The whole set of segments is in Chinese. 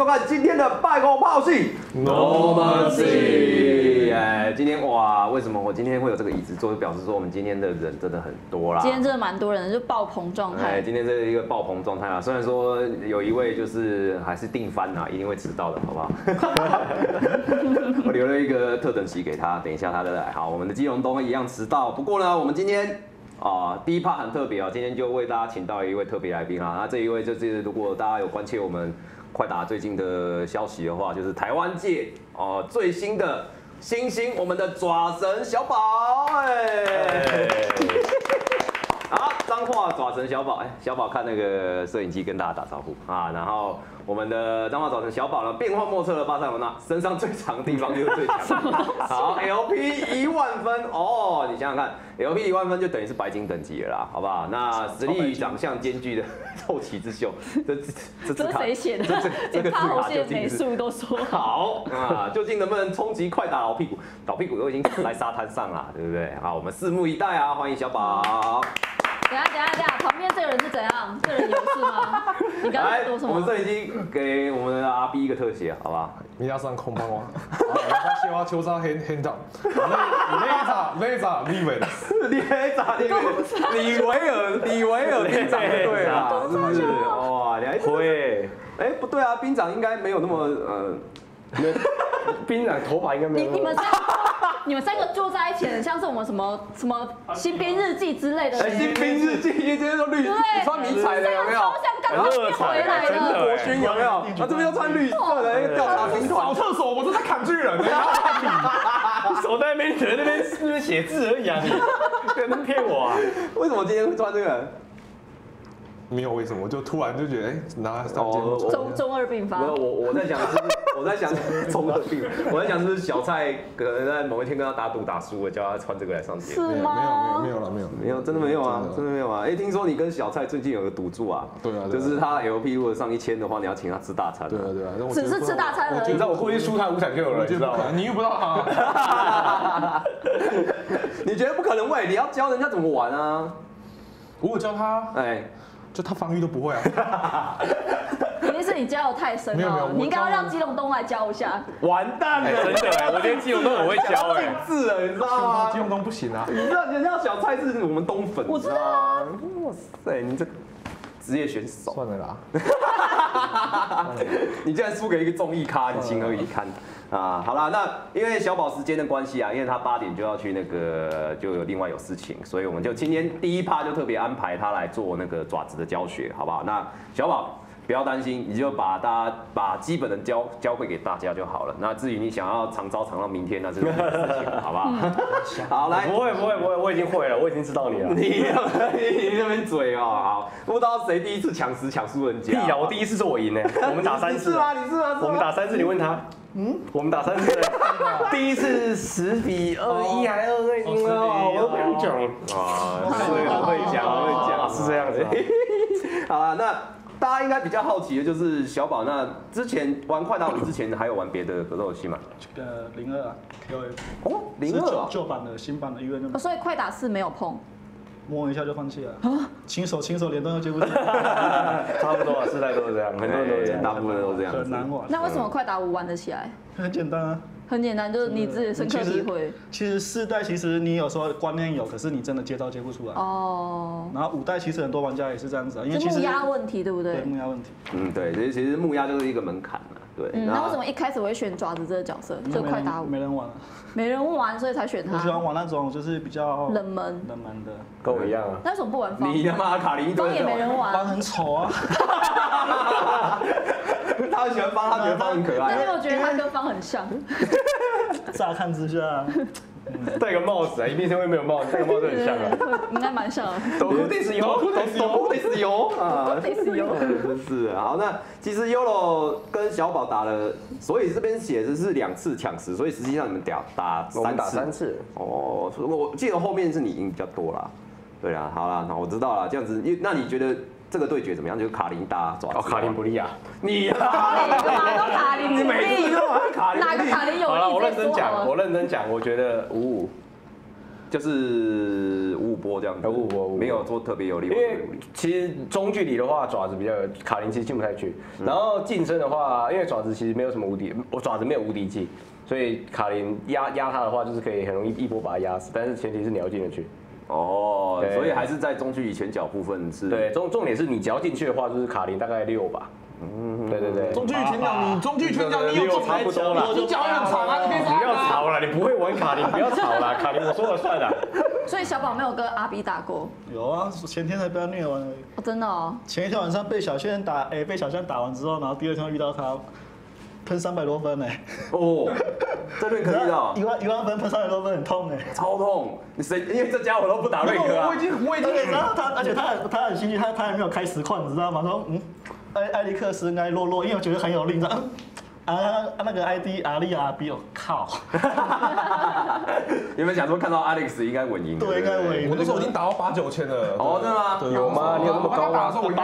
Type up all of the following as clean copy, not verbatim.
收看今天的拜公炮戏 No Mercy。 今天哇，为什么我今天会有这个椅子坐？就表示说我们今天的人真的很多啦。 今天真的蛮多人的，就爆棚状态。 今天这是一个爆棚状态啊。虽然说有一位就是还是定番啊，一定会迟到的，好不好？我留了一个特等席给他，等一下他再来。好，我们的基隆东一样迟到。不过呢，我们今天第一 part 很特别哦，今天就为大家请到了一位特别来宾啊。那这一位就是如果大家有关切我们快打最近的消息的话，就是台湾界最新的新星，我们的爪神小宝。好，彰化爪神小宝，小宝看那个摄影机跟大家打招呼啊。然后我们的彰化爪神小宝呢，变幻莫测的巴塞罗那，身上最长的地方就是最强。好 ，LP 10000分哦，你想想看 ，LP 10000分就等于是白金等级了啦，好不好？那实力与长相兼具的后起之秀，这是谁写的？ 这个字卡究竟美术都说好啊，究竟能不能冲击快打老屁股？老屁股都已经来沙滩上了，对不对？好，我们拭目以待啊！欢迎小宝。 等下，旁边这个人是怎样？这个人有事吗？你刚才说什么？ 我们摄影机给我们的阿 B 一个特写，好不好？ 皆さんこんばんは。私は調査編団。レーザー李维尔兵长对啦，是不是？哇，你还会？不对啊，兵长应该没有那么兵长头发应该没有。 你们三个坐在一起，很像是我们什么新兵日记之类的。 新兵日记，今天都绿，穿迷彩的有没有？ 超像刚回来的国军有没有？啊，这边又穿绿色的调查兵团。 扫厕所，我都在砍巨人。你手在那边，在那边写字而已啊！你在那骗我啊？ 为什么今天会穿这个？ 没有为什么，我就突然就觉得，拿上肩中二病发。 没有，我在想中二病，我在想是不是小蔡可能在某一天跟他打赌打输了，叫他穿这个来上节目。 是吗？ 没有， 真的没有啊，真的没有啊！听说你跟小蔡最近有个赌注啊？ 对啊， 就是他 LP 如果上1000的话，你要请他吃大餐。 对啊， 只是吃大餐而已。 你知道我过去输他5场就有了，你知道吗？你又不知道他。 你觉得不可能喂？你要教人家怎么玩啊？ 我教他，就他防御都不会啊！ 肯定是你教的太深了，你应该要让基隆东来教一下。 完蛋了， 真的我连基隆东很会教字了，你知道吗？ 基隆东不行啊！ 你知道人家小蔡是我们东粉， 我知道啊！ 哇塞，你这职业选手， 算了啦。 你竟然输给一个综艺咖，你情何以堪啊？好啦，那因为小宝时间的关系啊，因为他8点就要去那个，就有另外有事情，所以我们就今天第一趴就特别安排他来做那个爪子的教学，好不好？那小宝不要担心，你就把基本的教会给大家就好了。那至于你想要长招长到明天，那是你的事情，好不好？好，来， 不会，我已经会了，我已经知道你了。 你那边嘴哦，好，不知道谁第一次抢输人家？ 屁呀，我第一次是我赢呢，我们打3次。 你是吗？ 我们打3次，你问他。我们打3次，第一次10比21还22赢了，我都不用讲。 会讲， 是这样子。 好了，那大家应该比较好奇的就是小宝，那之前玩快打5之前还有玩别的格斗游戏吗 ？02啊 ，KOF。 哦，02啊， 旧版的、新版的医院那。 所以快打4没有碰。 摸一下就放弃了，轻手连动都接不住。 差不多啊，世代都是这样，很多人都是这样， 大部分都是这样。 很难玩。 那为什么快打5玩得起来？ 很简单啊。 很简单，就是你自己深刻体会。 其实4代其实你有时候观念有，可是你真的接招接不出来。哦。然后5代其实很多玩家也是这样子啊，因为其实木压问题，对不对？ 对，木压问题。 对，其实木压就是一个门槛嘛。对。 那为什么一开始会选爪子这个角色？就快打5。 没人玩。 没人玩，所以才选他。 我喜欢玩那种就是比较冷门的， 跟我一样啊。 那为什么不玩方？ 你他妈卡林方也没人玩， 方很丑啊。 他很喜欢方，他觉得方很可爱。 那你有觉得他跟方很像？ 乍看之下， 戴个帽子啊，一定是会没有帽子，戴个帽子很像啊。 应该蛮像的。 都得是油啊，真是好。那其实 Yolo 跟小宝打了，所以这边写的是2次抢10，所以实际上你们打3次。哦，我记得后面是你赢比较多啦。对啦，好啦，那我知道了。这样子，那你觉得这个对决怎么样？就是卡林打爪子。 卡林不利啊！ 你啊，你干嘛都卡林？ 你每次都玩卡林， 哪个卡林有利？ 好了，我认真讲，我觉得55。 就是五五波这样子， 五五波没有做特别有力。 因为其实中距离的话，爪子比较卡林其实进不太去，然后近身的话，因为爪子其实没有什么无敌，我爪子没有无敌技，所以卡林压它的话，就是可以很容易一波把它压死，但是前提是你要进得去。 哦，所以还是在中距离拳脚部分是。 对，重点是你只要进去的话，就是卡林大概6吧。对对对。 中距离拳脚，你中距离拳脚你有差不多了， 你脚很长啊，你可以不要吵了，你不会玩卡林，不要吵了，卡林我说了算了。 所以小宝没有跟阿比打过？ 有啊，前天才被他虐完而已。 哦，真的哦。 前一天晚上被小轩打，被小轩打完之后，然后第二天遇到他，喷300多分哎。 哦，这瑞克遇到 1万分喷300多分很痛哎， 超痛！因为这家伙都不打瑞克啊。 我已经， 然后而且他很心虚，他还没有开实况，你知道吗？说艾利克斯应该落，因为我觉得很有力，你知道。那个 ID 阿利阿比，我靠！ 你们想说看到 Alex 应该稳赢？ 对，应该稳赢。 我那时候已经打到8、9千了。 哦，真的吗？ 有吗？你有那么高吗？ 打的时候我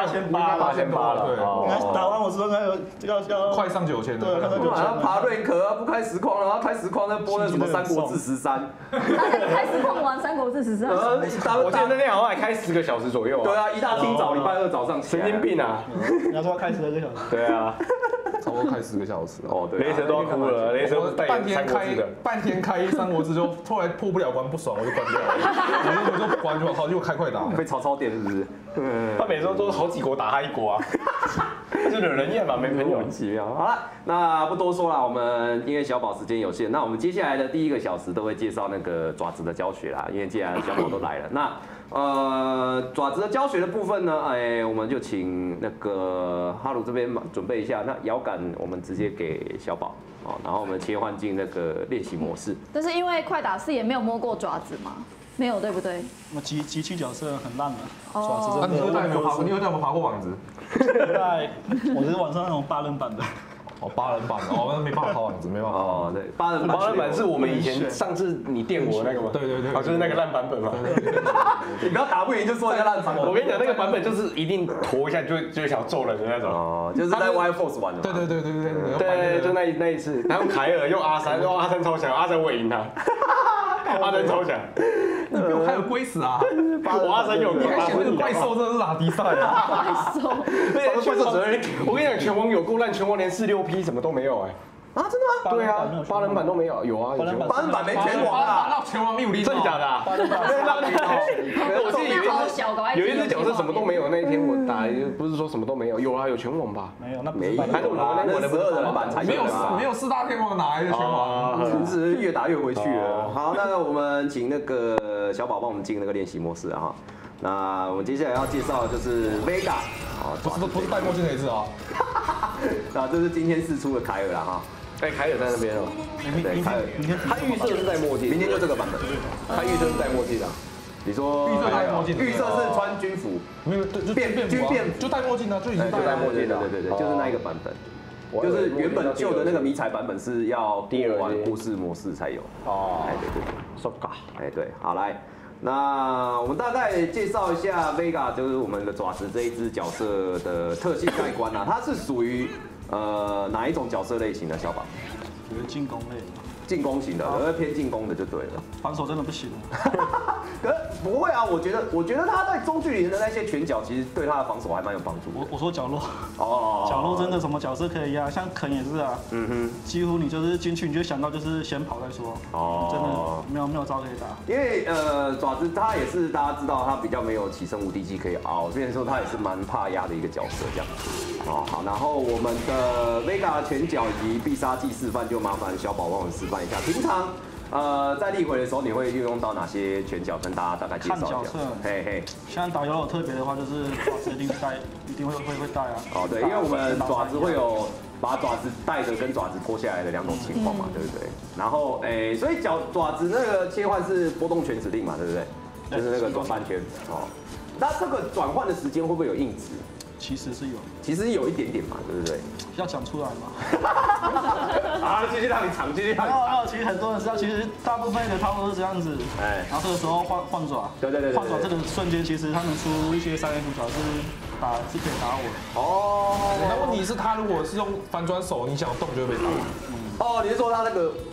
8800了。 对，打完我之后要快上9000了。 对，看到9000。 要爬瑞克啊，不开实况了，然后开实况再播那什么《三国志13》。 他开实况玩《三国志13》。 我记得那天好像还开10个小时左右。 对啊，一大清早，礼拜2早上， 神经病啊！ 你要说开12个小时？ 对啊。 差不多开10个小时哦，对， 雷神都要哭了，雷神半天开三国志就后来破不了关不爽，我就关掉了，我就关就好，就开快打。 被曹操电是不是？ 他每次都好几国打他一国啊，就惹人厌嘛，没朋友。 奇妙。好了，那不多说了，我们因为小宝时间有限，那我们接下来的第1个小时都会介绍那个爪子的教学啦，因为既然小宝都来了，那。爪子的教学的部分呢，我们就请那个哈鲁这边准备一下。那摇杆我们直接给小宝，然后我们切换进那个练习模式。 但是因为快打4也没有摸过爪子嘛，没有对不对？ 我机器角色很烂的， 爪子。 那你有带没有爬过？你有带有没有爬过网子？ 我是网上那种8人版的。 哦，8人版哦，那没办法爬网子，没办法。 哦，对，8人版是我们以前上次你电我那个吗？ 对， 哦，就是那个烂版本嘛。 你不要打不赢就说人家烂版本。 我跟你讲，那个版本就是一定拖一下就想揍人的那种。哦， 就是在 Wild Force 玩的。 对，就那一次，他用凯尔用阿3，用阿3超强，阿3我赢他。阿3超强， 你比我还有龟死啊！ 我阿3有， 你还嫌那个怪兽真的是拉低赛啊！ 怪兽， 我跟你讲，拳王有够烂，拳王连46P 什么都没有哎。 啊，真的吗？ 对啊，8人版都没有，有啊 ，8人版没拳王啊， 那拳王有力， 真的假的啊？8人版，我记得有一只角色什么都没有，那一天我打不是说什么都没有，有啊，有拳王吧？ 没有，那没有， 还是我的 12人版才有没有4大天王哪来的拳王？ 真是越打越回去了。好，那我们请那个小宝帮我们进那个练习模式啊。那我们接下来要介绍的就是 Vega， 不是戴墨镜那一只啊。 啊，这是今天试出的凯尔啦哈。 凯尔在那边哦。 对，凯尔，他预设是戴墨镜，明天就这个版本，他预设是戴墨镜的。你说预设戴墨镜， 预设是穿军服， 没有，就变就戴墨镜啊，就已经戴墨镜的，对，就是那一个版本。就是原本旧的那个迷彩版本是要过完故事模式才有。哦，对，so ga，对，好来，那我们大概介绍一下 Vega， 就是我们的爪子这一只角色的特性概观啊，它是属于哪一种角色类型的小宝？ 属于进攻类。 进攻型的，偏进攻的就对了。 防守真的不行。 可不会啊，我觉得他在中距离的那些拳脚，其实对他的防守还蛮有帮助。 我说角落， 哦， 角落真的什么角色可以压，像肯也是啊，几乎你就是进去你就想到就是先跑再说，真的没有招可以打。 因为爪子他也是大家知道他比较没有起身无敌技可以熬，所以说他也是蛮怕压的一个角色这样。哦好，然后我们的 Vega 拳脚以及必杀技示范就麻烦小宝帮我们示范一下。平常在立回的时候你会运用到哪些拳脚，跟大家大概介绍一下。 看角色， 嘿嘿。 像打游有特别的话，就是爪子一定会带啊。 哦对，因为我们爪子会有把爪子带着跟爪子脱下来的2种情况嘛，对不对？然后所以爪子那个切换是波动拳指令嘛，对不对？就是那个转半圈哦。那这个转换的时间会不会有硬直？ 其实是有， 其实有一点点嘛，对不对？ 要讲出来嘛。 啊，继续让你尝，继续让你尝。 没有，其实很多人知道，其实大部分的套路是这样子。然后这个时候换爪。对。换爪这个瞬间，其实他们出一些3F角是可以打我的。 哦。那问题是，他如果是用反转手，你想动就会被打。 哦，你是说他那个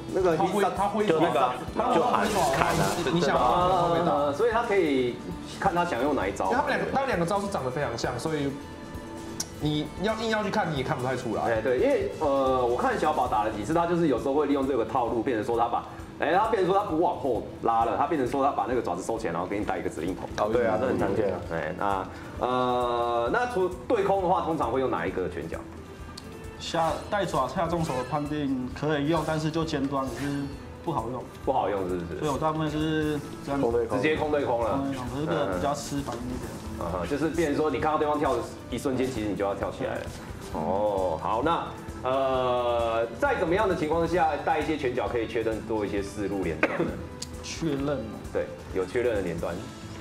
那个他挥就那个就砍啊， 你想他会打， 所以他可以看他想用哪一招。 他们两个招式长得非常像，所以你硬要去看你也看不太出来。 哎，对，因为我看小宝打了几次，他就是有时候会利用这个套路，变成说他变成说他不往后拉了，他变成说他把那个爪子收起来，然后给你带一个指令筒。 哦，对啊，这很常见啊。 哎，那除对空的话，通常会用哪一个拳脚？ 带爪下重手的判定可以用，但是就尖端可是不好用。 不好用是不是？ 所以我大部分是这样直接空对空了。 可是这个比较吃反应一点。 就是变成说你看到对方跳的一瞬间，其实你就要跳起来了。哦，好，那在怎么样的情况下带一些拳脚可以确认多一些4路连段呢？ 确认。 对，有确认的连段。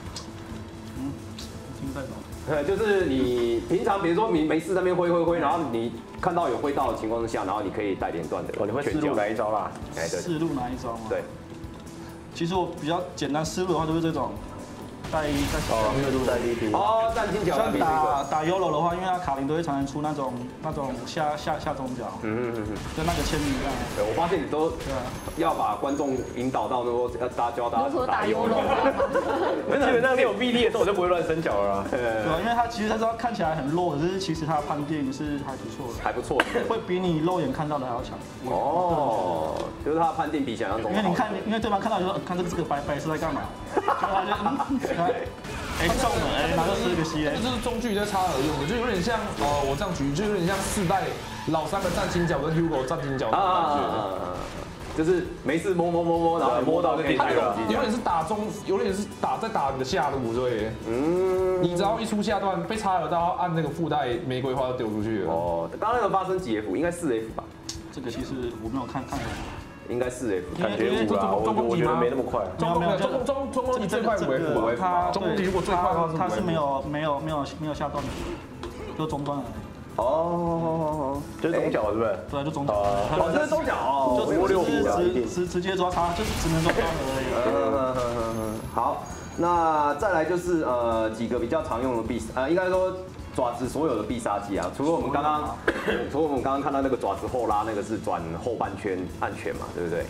听不太懂。 就是你平常比如说你没事在那边挥，然后你看到有挥到的情况之下，然后你可以带连段的。 哦，你会4路哪一招啦？ 哎，对。 4路哪一招吗？ 对。 其实我比较简单，4路的话都是这种。带 2路带1滴。 哦，站轻脚。 像打 Yolo 的话，因为他卡林都会常常出那种下中脚，跟那个签名一样。 对，我发现你都要把观众引导到说教大家打 Yolo。 基本上你有臂力的时候，我就不会乱伸脚了。 对啊，因为他其实他知道看起来很弱，可是其实他的判定是还不错的， 还不错， 会比你肉眼看到的还要强。 哦，就是他的判定比想象中。 因为对方看到就说，看这个白是在干嘛？他就中了，然后就吃一个 C。 这就是中距离在插耳用的，就有点像我这样举，就有点像4代老3个站轻脚跟 Hugo 站轻脚的感觉。 就是没事摸，然后摸到就可以带了。 有点是在打你的下路，对。你只要一出下段被插耳到，按那个附带玫瑰花就丢出去了。 哦，刚刚那个发生几 F？ 应该4F 吧？ 这个其实我没有看。 应该4F， 感觉5啦，我觉得没那么快。 中攻击最快5F，中攻击如果最快的话， 它是没有下段的，就中段而已。 哦，就是中脚是不是？ 对，就中脚。 这是中脚哦， 就直接抓他，就是只能中段而已。好，那再来就是几个比较常用的必应该说。爪子所有的必杀技啊，除了我们刚刚看到那个爪子后拉那个是转后半圈按拳嘛，对不对？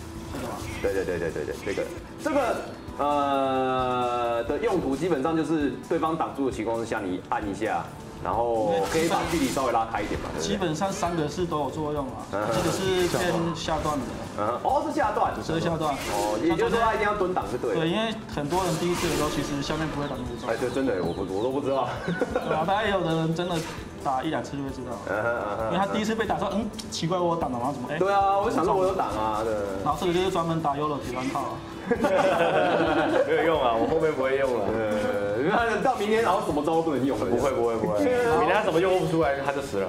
对，这个的用途基本上就是对方挡住的情况之下，你按一下，然后可以把距离稍微拉开一点嘛。 基本上3个是都有作用啊，这个是偏下段的。 是下段， 是下段。 哦，也就是说他一定要蹲挡是对的。 对，因为很多人第一次的时候，其实下面不会挡住。 哎，对，真的，我都不知道。 对啊，大概也有的人真的打1、2次就会知道。因为他第一次被打说，奇怪，我挡了吗？怎么？ 对啊，我想说我有挡啊，对。 然后这个就是专门打 Yolo 铁端套。 没有用啊，我后面不会用了。 因为他到明年然后什么招都不能用了。 不会，明年他什么用不出来，他就死了。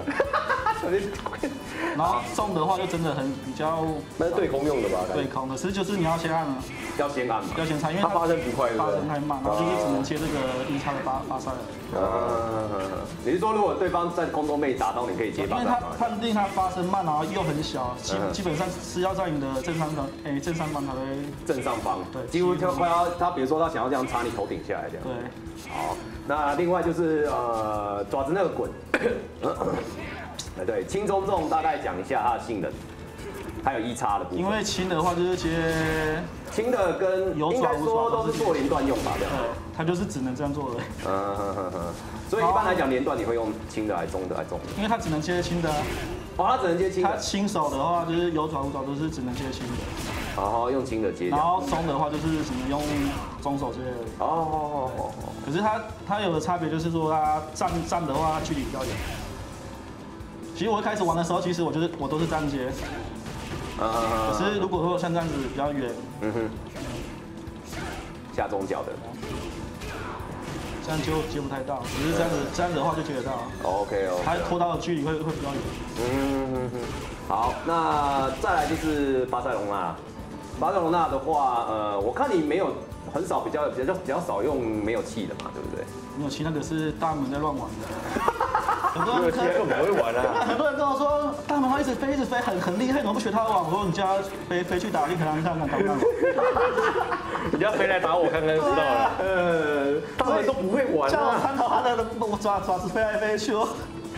然后中的话就真的很比较， 那是对空用的吧？ 对空，可是就是你要先按了， 要先按， 因为它发生不快， 发生太慢，然后就是只能切这个1叉的发塞。 你是说如果对方在空中被打到，你可以接发塞吗？ 因为他判定它发生慢，然后又很小，基本上是要在你的正上方才会。 正上方， 对， 几乎快要他，比如说他想要这样插你头顶下来这样。 对。 好，那另外就是爪子那个滚。对，轻中重大概讲一下它的性能，还有1叉的部分。 因为轻的话就是接轻的跟应该说都是做连段用吧，对。 它就是只能这样做的。 所以一般来讲连段你会用轻的还是中的还是重的？ 因为它只能接轻的。 它只能接轻的。 它轻手的话就是有爪无爪都是只能接轻的。 然后用轻的接。 然后中的话就是只能用中手接而已。可是它有的差别就是说它站的话距离比较远。其实我一开始玩的时候，其实我都是站接，可是如果说像这样子比较远， 下中脚的， 这样就接不太到，只是这样子的话就接得到。 OK。 它拖到的距离会比较远。 好，那再来就是巴塞隆纳。巴塞隆纳的话，我看你没有很少比较少用没有气的嘛，对不对？ 没有气那个是大门在乱玩的。 很多人根本不会玩啊！ 很多人跟我说，大门他一直飞，很厉害，怎么不学他玩？我说你叫他飞去打，你可能看看。 你要飞来打我看看就知道了。大门都不会玩啊！ 叫我参考他的爪子飞来飞去哦。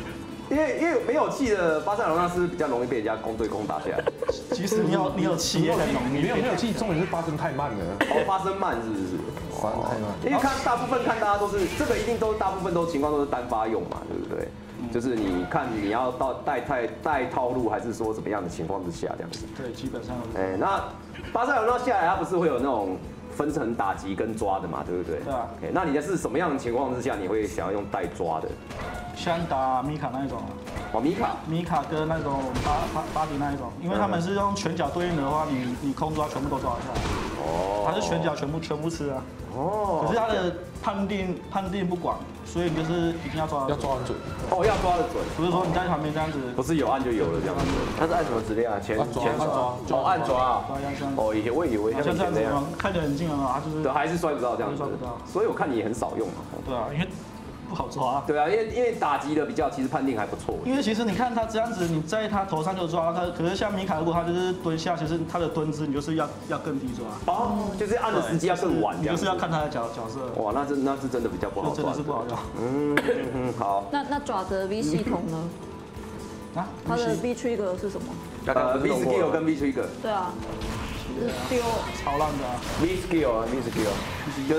因为没有气的巴塞罗那是比较容易被人家攻对攻打下来。 其实你有气也很容易。 没有气，重点是发生太慢了。 哦，发生慢是不是？ 发生太慢。 因为大部分大家都是这个，一定都大部分情况都是单发用嘛，对不对？就是你看你要带套路，还是说怎么样的情况之下这样子？ 对，基本上。 那巴塞罗那下来，它不是会有那种分成打击跟抓的嘛，对不对？ 对啊。 那你的是什么样的情况之下，你会想要用带抓的？ 像打米卡那一种啊。 哦，米卡跟那种巴迪那一种，因为他们是用拳脚对应的话，你空抓全部都抓得下来。哦。他是拳脚全部吃啊。哦。可是他的判定不广，所以你就是一定要抓得准。 哦，要抓得准， 不是说你在旁边这样子， 不是有按就有了这样子。 他是按什么指令啊？前抓， 按抓啊。哦，以前我以为像这样子看得很近了嘛，他就是对，还是摔不到这样子。 摔不到。 所以我看你也很少用嘛。 对啊，因为不好抓。 对啊，因为打击的比较，其实判定还不错。 因为其实你看他这样子，你在他头上就抓他，可是像米卡，如果他就是蹲下，其实他的蹲姿你就是要更低抓。 哦，就是按的时机要更晚， 你就是要看他的角色。 哇，那是真的比较不好抓， 真的是不好用。 好。 那爪子的 V 系统呢？啊，它的 V trigger 是什么 ？V skill 跟 V trigger。 对啊。丢超烂的 V skill 啊 ，V skill 就是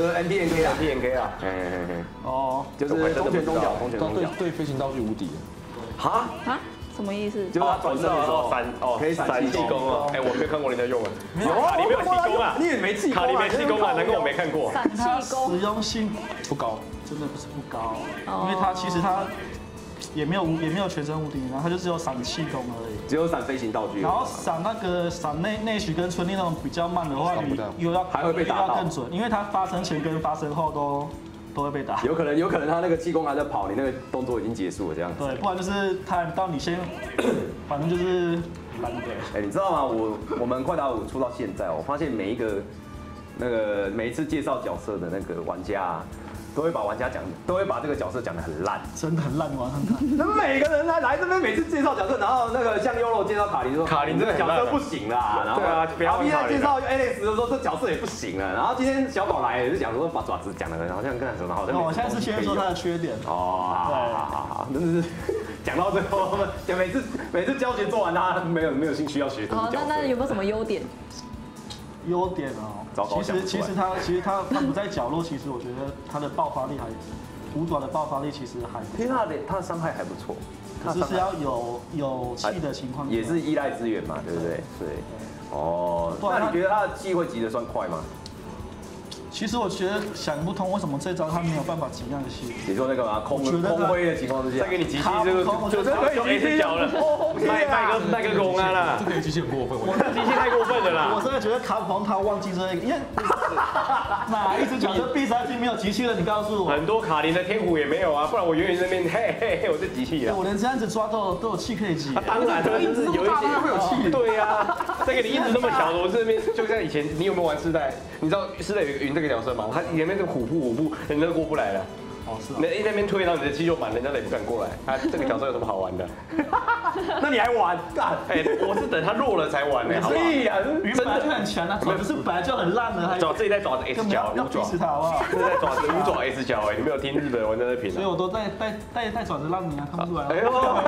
NTNK 啊， 哦，就是中拳中脚， 对飞行道具无敌。 哈？ 什么意思？ 就是他转身的时候可以闪气功哦。我没有看过人家用啊。 有啊， 你没有气功啊？ 你也没气功， 卡里没气功啊？难怪我没看过。 闪气功实用性不高， 真的不是不高，因为它其实它也没有全身无敌，然后它就只有闪气功而已， 只有闪飞行道具。 然后闪内许跟春丽那种比较慢的话，你又要还会被打到更准，因为它发生前跟发生后都会被打。 有可能他那个气功还在跑，你那个动作已经结束了这样子。 对，不然就是他到你先，反正就是懒得。 哎，你知道吗？我们快打5出到现在，我发现每一次介绍角色的那个玩家。都会把这个角色讲得很烂， 真的很烂玩很烂。 那每个人来这边每次介绍角色，然后那个像优肉介绍卡琳说， 卡琳这个角色不行啦，然后对啊，不要然后介绍 Alex 的时候，这角色也不行了，然后今天小宝来也是讲说把爪子讲得好像跟什么好像。 我现在是先说他的缺点。 哦，好，真的是讲到最后，每次教学做完，他没有兴趣要学。 好，那有没有什么优点？ 优点哦，其实他不在角落，其实我觉得他的爆发力五爪的爆发力其实还不错， 因为他的伤害还不错， 可是是要有气的情况， 也是依赖资源嘛，对不对？对。哦，那你觉得他的气会急得算快吗？ 其实我觉得想不通为什么这招他没有办法急那个气。 你说那个嘛，空挥的情况之下， 再给你急气这个就可以 S 脚了，卖个公啊啦， 这个机器很过分， 我这机器太过分了啦。 我真的觉得卡普空他忘记这个，因为哪一只角色必杀技没有急气了？你告诉我。 很多卡琳的天虎也没有啊，不然我远远那边嘿，我是急气啊。 我连这样子抓都有气可以急。 当然，就是有一些会有气。 对呀，再给你一直那么小的，我这边就像以前，你有没有玩世代？你知道世代有云这个角色吗？他前面是虎扑，人家过不来了。 哦，是啊。 那边推到你的肌肉满，人家也不敢过来。他这个角色有什么好玩的？ 那你还玩？干！ 哎，我是等他弱了才玩呢。 所以啊， 云本来就很强啊，爪子是本来就很烂的，还爪这一代爪子 S 脚， 要逼死他好不好？ 这代爪子五爪 S 脚哎，你没有听日本人在那评？ 所以我都带爪子让你啊，看不出来。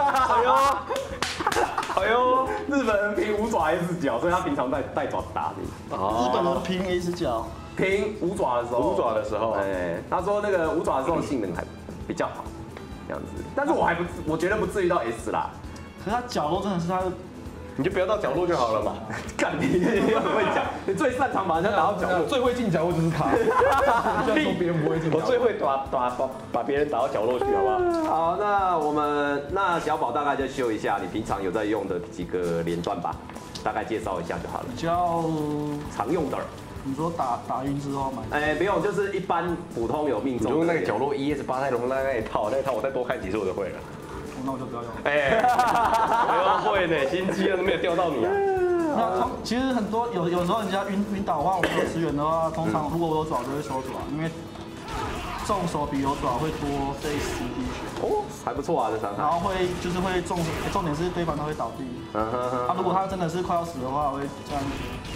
哎呦， 日本人凭5爪 S 脚，所以他平常带爪子打你。 日本人凭 S 脚。 拼5爪的时候，哎，他说那个5爪的时候性能还比较好，这样子。但是我觉得不至于到 S 啦。 可是他角落真的是他， 你就不要到角落就好了嘛。 干你又很会讲，你最擅长把人家打到角落， 最会进角落就是他。这样说别人不会进角落。 我最会把别人打到角落去，好不好？好，那小宝大概就秀一下你平常有在用的几个连段吧，大概介绍一下就好了。 比较常用的。 你说打晕之后买？ 哎，不用，就是一般普通有命中。 你用那个角落ES 8泰龙那一套我再多看几次我就会了。 那我就不要用。 哎，我会呢，心机都没有钓到你啊。 那其实很多有时候人家晕倒的话，我没有支援的话，通常如果我有爪就会收爪，因为重手比有爪会多费10滴血。 哦，还不错啊，这伤害。 然后会重点是对方他会倒地。他如果他真的是快要死的话，我会这样。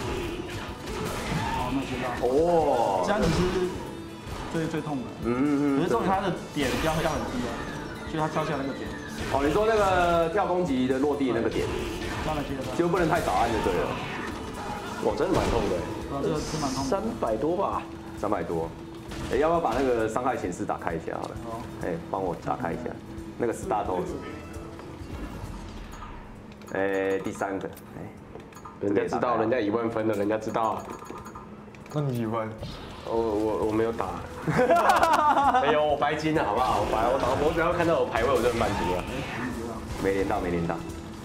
那知道哦，这样子是最痛的。可是重点它的点要很低哦，所以它跳下那个点。 哦，你说那个跳攻击的落地那个点， 让人接得到。 就不能太早按就对了。 哇，真的蛮痛的。 啊，这个是蛮痛的。 300多吧 ？300多。哎，要不要把那个伤害显示打开一下好了？ 好。 哎，帮我打开一下那个 status。哎，第3个。哎， 人家知道，人家1万分了，人家知道。 那你几分？ 我没有打。没有，我白金了，好不好？我只要看到我排位，我就满足了。 没连到，没连到。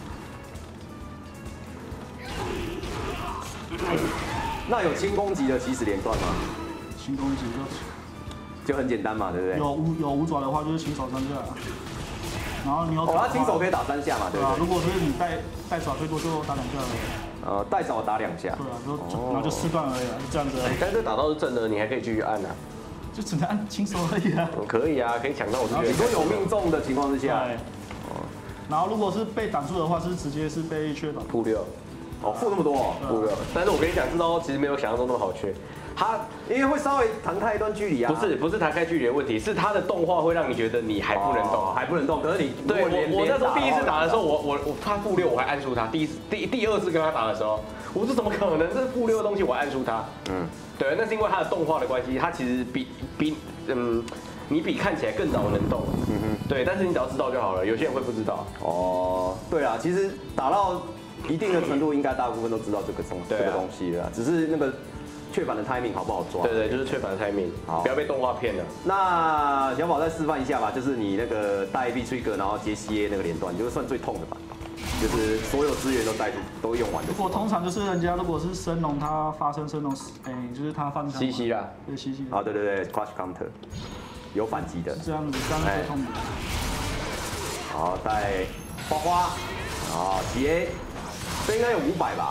那有轻攻击的起始连段吗？ 轻攻击就很简单嘛，对不对？ 有五爪的话，就是轻手3下，然后你有他轻手可以打3下嘛，对不对？ 如果是你带爪最多就打2下而已。 带爪打2下。 对啊，然后就4段而已啊，就这样子而已。 但是打到是正的，你还可以继续按啊。 就只能按轻手而已啊。 可以啊，可以抢到我这边。 你说有命中的情况之下。 然后如果是被挡住的话，是直接是被缺吧。 负6。 哦，负那么多哦， 负6。但是我跟你讲，这招其实没有想象中那么好缺。它因为会稍微弹开一段距离啊。 不是弹开距离的问题，是它的动画会让你觉得你还不能动， 还不能动。可是你对我那时候第一次打的时候，我他负6我还按住他，第二次跟他打的时候，我说怎么可能？这是负6的东西我按住他。对，那是因为它的动画的关系，它其实你比看起来更早能动。对，但是你只要知道就好了，有些人会不知道。 哦，对啊，其实打到一定的程度，应该大部分都知道这个东西了，只是那个雀板的 timing 好不好抓？ 对，就是雀板的 timing， 不要被动画骗了。 那小宝再示范一下吧，就是你那个带 B trigger，然后接 CA 那个连段，就是算最痛的吧，就是所有资源都用完的。 如果通常就是人家如果是升龙，他发生升龙，就是他放西西啦， 对西西。 啊，对 ，crush counter 有反击的， 这样子最痛的。 好，带花花，啊 CA， 这应该有500吧？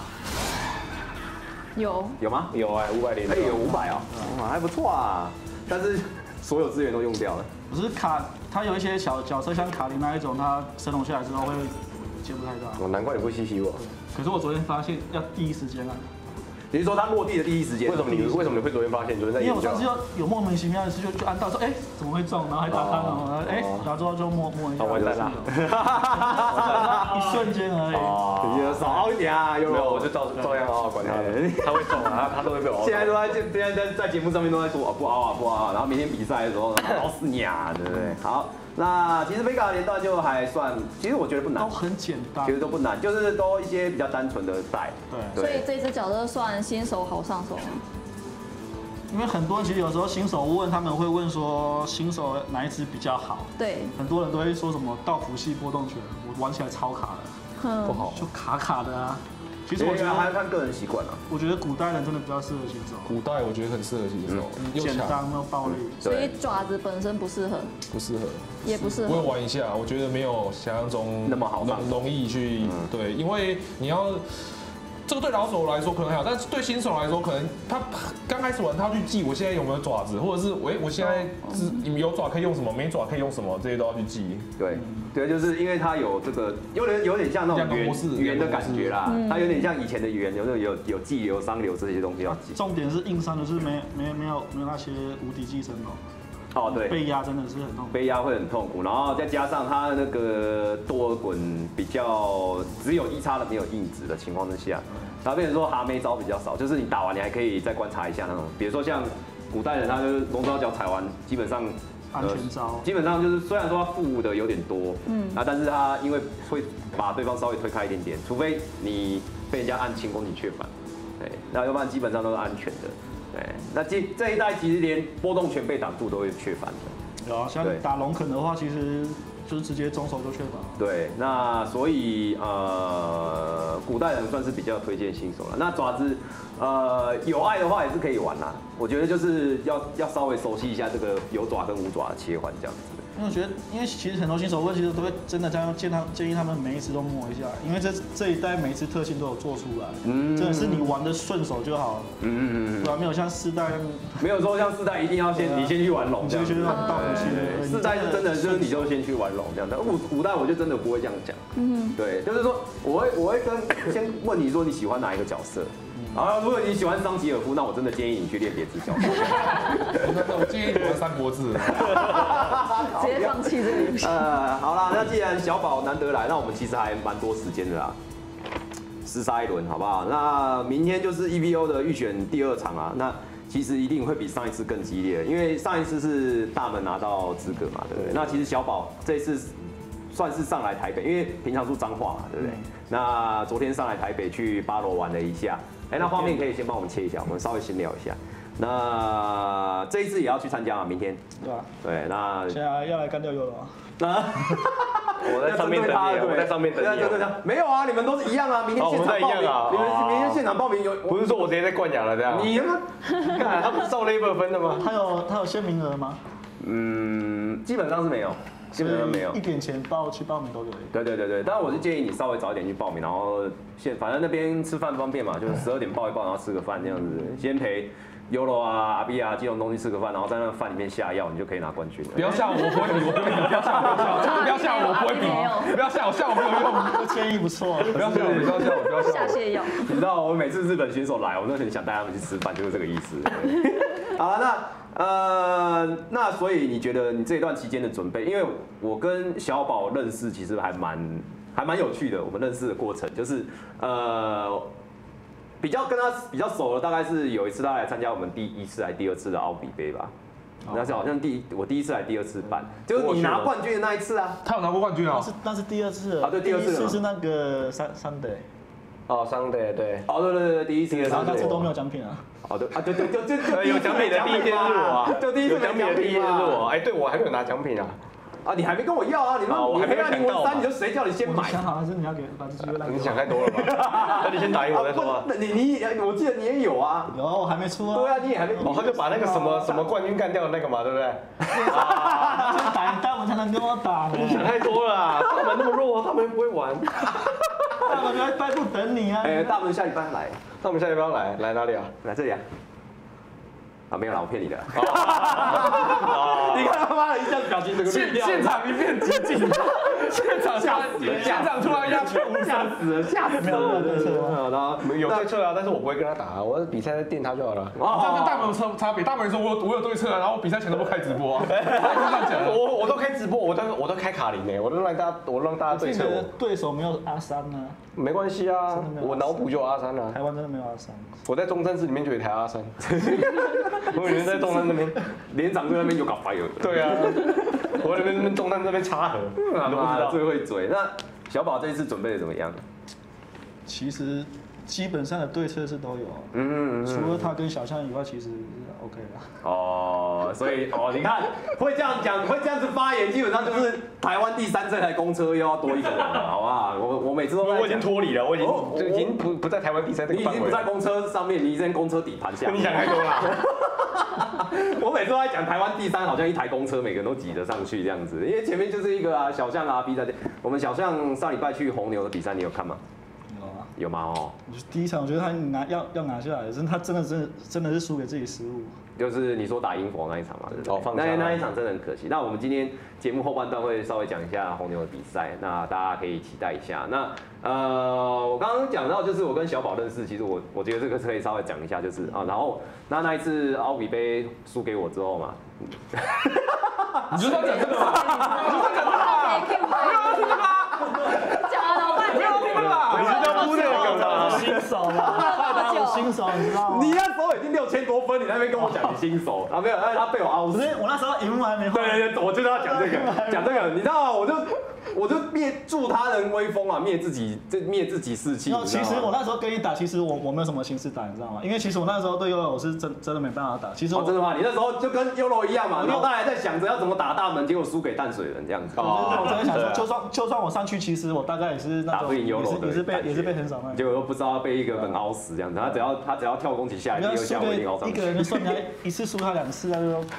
有吗？ 有哎，500连。 有500啊，还不错啊。但是所有资源都用掉了。 可是他有一些小角色，像卡琳那一种，他升龙下来之后会接不太到。 难怪你不西西我。 可是我昨天发现要第一时间啊。 你是说他落地的第一时间？ 为什么你会昨天发现？昨天在因为我上次有莫名其妙的事，就按到说，怎么会中？然后还打翻了，然后之后就摸一下。 完蛋了， 一瞬间而已。 你少一点啊， 没有，我就照样好好管他的，他会中啊，他都会被我。 现在在节目上面都在说不熬，然后明天比赛的时候熬死你啊，对不对？好。那其实贝卡连段就还算，其实我觉得不难， 都很简单， 其实都不难，就是都一些比较单纯的带。 对，所以这只角色算新手好上手吗？ 因为很多人其实有时候新手问，他们会问说新手哪一只比较好？ 对， 很多人都会说什么道府系波动拳，我玩起来超卡的， 不好， 就卡的啊。其实我觉得还要看个人习惯啊。 我觉得古代人真的比较适合新手。 古代我觉得很适合新手， 简单又暴力。 所以爪子本身不适合。 不适合。 也不适合。 我有玩一下，我觉得没有想象中那么好， 容易去对，因为你要。这个对老手来说可能还好，但是对新手来说，可能他刚开始玩，他去记我现在有没有爪子，或者是我现在有爪可以用什么，没爪可以用什么，这些都要去记。 对，就是因为它有这个有点像那种圆的感觉啦，它有点像以前的圆，有季流、商流这些东西要记。 重点是硬伤，就是没有那些无敌寄生哦。 哦，对， 被压真的是很痛苦， 被压会很痛苦，然后再加上它那个多尔滚比较只有1叉的没有硬直的情况之下，然后变成说哈妹招比较少，就是你打完你还可以再观察一下那种，比如说像古代人他就是龙爪脚踩完，基本上安全招， 基本上就是虽然说他负的有点多，但是他因为会把对方稍微推开一点点，除非你被人家按轻攻击确反，对，那要不然基本上都是安全的。对，那这一代其实连波动拳被挡住都会确反的。 有啊，像打龙肯的话，其实就是直接中手就确反。 对，那所以古代人算是比较推荐新手了。那爪子有爱的话也是可以玩啦。我觉得就是要稍微熟悉一下这个有爪跟无爪的切换这样子。 因为我觉得，因为其实很多新手问，其实都会真的这样建议他们每一次都摸一下，因为这一代每一次特性都有做出来，真的是你玩的顺手就好了，对啊，没有像4代， 没有说像4代一定要你先去玩龙， 你先去玩道武器 ，4代是真的就是你就先去玩龙这样的，五代我就真的不会这样讲，对，就是说我会先问你说你喜欢哪一个角色， 好，如果你喜欢桑吉尔夫，那我真的建议你去练别支小说。 那我建议你玩《三国志》。 直接放弃这个游戏。 好啦，那既然小宝难得来，那我们其实还蛮多时间的啦，厮杀一轮好不好？那明天就是 EVO 的预选第2场啊，那其实一定会比上一次更激烈，因为上一次是大门拿到资格嘛，对不对？那其实小宝这一次算是上来台北，因为平常住彰化嘛，对不对？那昨天上来台北去8楼玩了一下，那画面可以先帮我们切一下，我们稍微闲聊一下。那这一次也要去参加嘛？明天？ 对吧？ 对，那现在要来干掉优了啊！ 我在上面等你，我在上面等你。 没有啊，你们都是一样啊。明天现场报名，你们明天现场报名有？ 不是说我直接在冠亚了这样？ 你吗？ 他不是照 label 分的吗？ 他有限名额吗？ 基本上是没有。基本上没有 ，1点前去报名都可以。 对，但我是建议你稍微早一点去报名，然后反正那边吃饭方便嘛，就是12点报一报，然后吃个饭这样子，先陪 Yolo 啊、阿 B 啊这种东西吃个饭，然后在那个饭里面下药，你就可以拿冠军了。 不要吓我，我不会比，我不会比，不要吓我，真的不要吓我，我不会比，不要吓我，吓我没有用。 这建议不错， 不要吓我，不要吓我，不要吓我。 下泻药。 你知道我每次日本选手来，我都很想带他们去吃饭，就是这个意思。好了，那所以你觉得你这一段期间的准备，因为我跟小宝认识其实还蛮有趣的，我们认识的过程就是跟他比较熟了，大概是有一次他来参加我们第1次还第2次的奥比杯吧。那是好像我第1次来第2次办，就是你拿冠军的那一次啊。 他有拿过冠军啊？ 那是第2次啊，对，第2次。 第1次是那个Sunday。 哦，Sunday 对。 哦，对，第1次的 Sunday。 那次都没有奖品啊。 哦，对啊，对， 有奖品的第一天是我啊， 就第一次奖品的第一天是我。哎，对我还没有拿奖品啊。 啊，你还没跟我要啊？你黑暗灵魂3，你就谁叫你先买？ 想好还是你要把这机会让？ 你想太多了吧？那你先打赢我再说啊。 我记得你也有啊。 有，我还没出啊。 对啊，你也还没。 哦，他就把那个什么冠军干掉的那个嘛，对不对？ 先打赢大门才能跟我打。 你想太多了啦，大门那么弱，他们又不会玩。 大门在拜不等你啊！ 大门下礼拜来。 大门下礼拜要来哪里啊？ 来这里啊。啊，没有啦，我骗你的。你看他妈的一下子表情整个绿掉， 现场一片寂静，现场吓死了， 现场突然一下跳舞， 吓死了，吓死了。 没有对策吗？然后有对策啊，但是我不会跟他打，我比赛在电他就好了。 哦，这跟大门有差别。大门说我有对策啊，然后我比赛前都不开直播啊。 我都开直播，我都开卡林呢，我让大家对策。 对手没有阿三呢。 没关系啊，我脑补就有阿三了。 台湾真的没有阿三。 我在中山市里面就有一台阿三。我以前在中山那边， 连长在那边就搞 fire。 对啊，我在那边中山这边插河， 他妈的最会嘴。那小宝这一次准备的怎么样？ 其实基本上的对策是都有，除了他跟小象以外，其实是 OK 的。 哦，所以你看会这样讲，会这样子发言，基本上就是台湾第3这台公车又要多一个人了，好不好？我每次都在， 我已经脱离了，我已经不在台湾第3这个范围， 你已经不在公车上面，你已经在公车底盘下。 你想太多了。 我每次都在讲台湾第3，好像一台公车每个人都挤得上去这样子，因为前面就是一个小象啊 B 在这。我们小象上礼拜去红牛的比赛，你有看吗？有吗？哦， 第1场我觉得他要拿下来，他真的是输给自己失误。 就是你说打英佛那一场嘛，对不对？ 哦，放下那一场真的很可惜。那我们今天节目后半段会稍微讲一下红牛的比赛，那大家可以期待一下。那我刚刚讲到就是我跟小宝认识，其实我觉得这个可以稍微讲一下，就是啊，然后那一次奥比杯输给我之后嘛， 你就要讲这个嘛，你就要讲这个嘛，不要听吗？ 讲了老半天， 听吧？ 你是在铺这个梗吗？ 新手嘛，新手，你知道吗？ 你那时候已经6000多分，你在那边跟我讲你新手啊？没有，他被我凹死。 不是，我那时候荧幕还没换。 对，我就是要讲这个，你知道吗？我就助他人威风啊，灭自己士气。 其实我那时候跟你打，其实我没有什么心思打，你知道吗？因为其实我那时候对优柔我是真的没办法打。其实真的吗？你那时候就跟优柔一样嘛，脑袋还在想着要怎么打大门，结果输给淡水人这样子。 我真的想说，就算我上去，其实我大概也是那种打不赢优柔的， 也是被很少卖。 结果又不知道被一个人凹死这样子，他只要跳攻击下来，第2下我一定凹上去。 一个人就算你一次输他2次，他就说。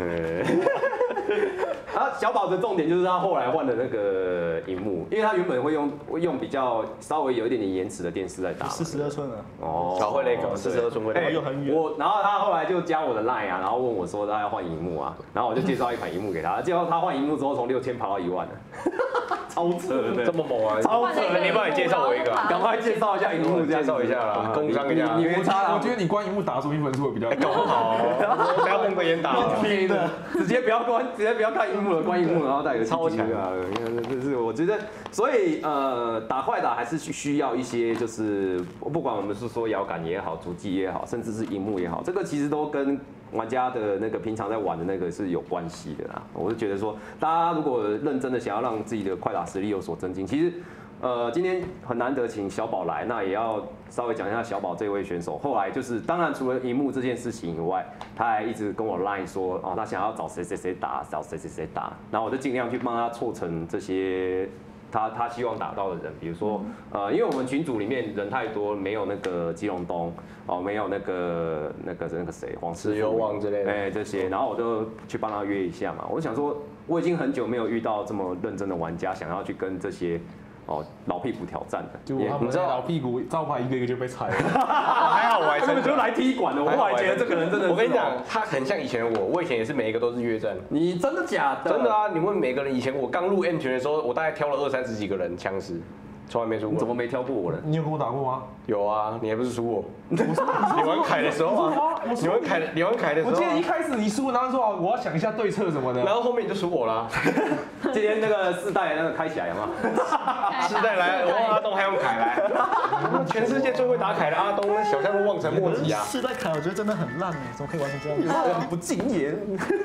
然后小宝的重点就是他后来换的那个荧幕，因为他原本会用比较稍微有一点点延迟的电视在打 ，42寸啊。 哦，会那个42寸会。 又很远。 然后他后来就加我的 line 啊，然后问我说他要换荧幕啊，然后我就介绍一款荧幕给他，结果他换荧幕之后从6000跑到1万了，超超扯的， 这么猛啊！ 超扯的， 你帮你介绍我一个， 赶快介绍一下荧幕， 介绍一下啦，工商一下。 你没差啦， 我觉得你关荧幕打出分数会比较高。 好，不要蒙着眼打， 直接不要看荧幕了，关荧幕然后带个超强啊！这是我觉得，所以打快打还是需要一些，就是不管我们是说摇杆也好，主机也好，甚至是荧幕也好，这个其实都跟玩家的那个平常在玩的那个是有关系的啦。我是觉得说，大家如果认真的想要让自己的快打实力有所增进，其实今天很难得请小宝来，那也要稍微讲一下小宝这位选手。后来就是，当然除了荧幕这件事情以外，他还一直跟我 line 说，哦，他想要找谁谁谁打，找谁谁谁打，然后我就尽量去帮他凑成这些他希望打到的人，比如说因为我们群组里面人太多，没有那个基隆东哦，没有那个谁黄石油王之类的， 哎这些，然后我就去帮他约一下嘛。我就想说，我已经很久没有遇到这么认真的玩家，想要去跟这些老屁股挑战的， 就他们老屁股招牌一个一个就被踩了， 还好我还根本就来踢馆的，我后来觉得这个人真的， 我跟你讲，他很像以前的我以前也是每一个都是约战， 你真的假的？ 真的啊！你问每个人，以前我刚入 M 群的时候，我大概挑了20-30几个人枪师，从来没输过。 怎么没挑过我呢？ 你有跟我打过吗？ 有啊，你还不是输我？你玩凯的时候啊，你玩凯的时候， 我记得一开始你输，然后说我要想一下对策什么的， 然后后面你就输我啦。 今天那个4代那个开起来有没有 ？4代来，我阿东还用凯来，全世界最会打凯的阿东，小象都望尘莫及啊。 4代凯我觉得真的很烂哎，怎么可以玩成这样？ 很不敬业。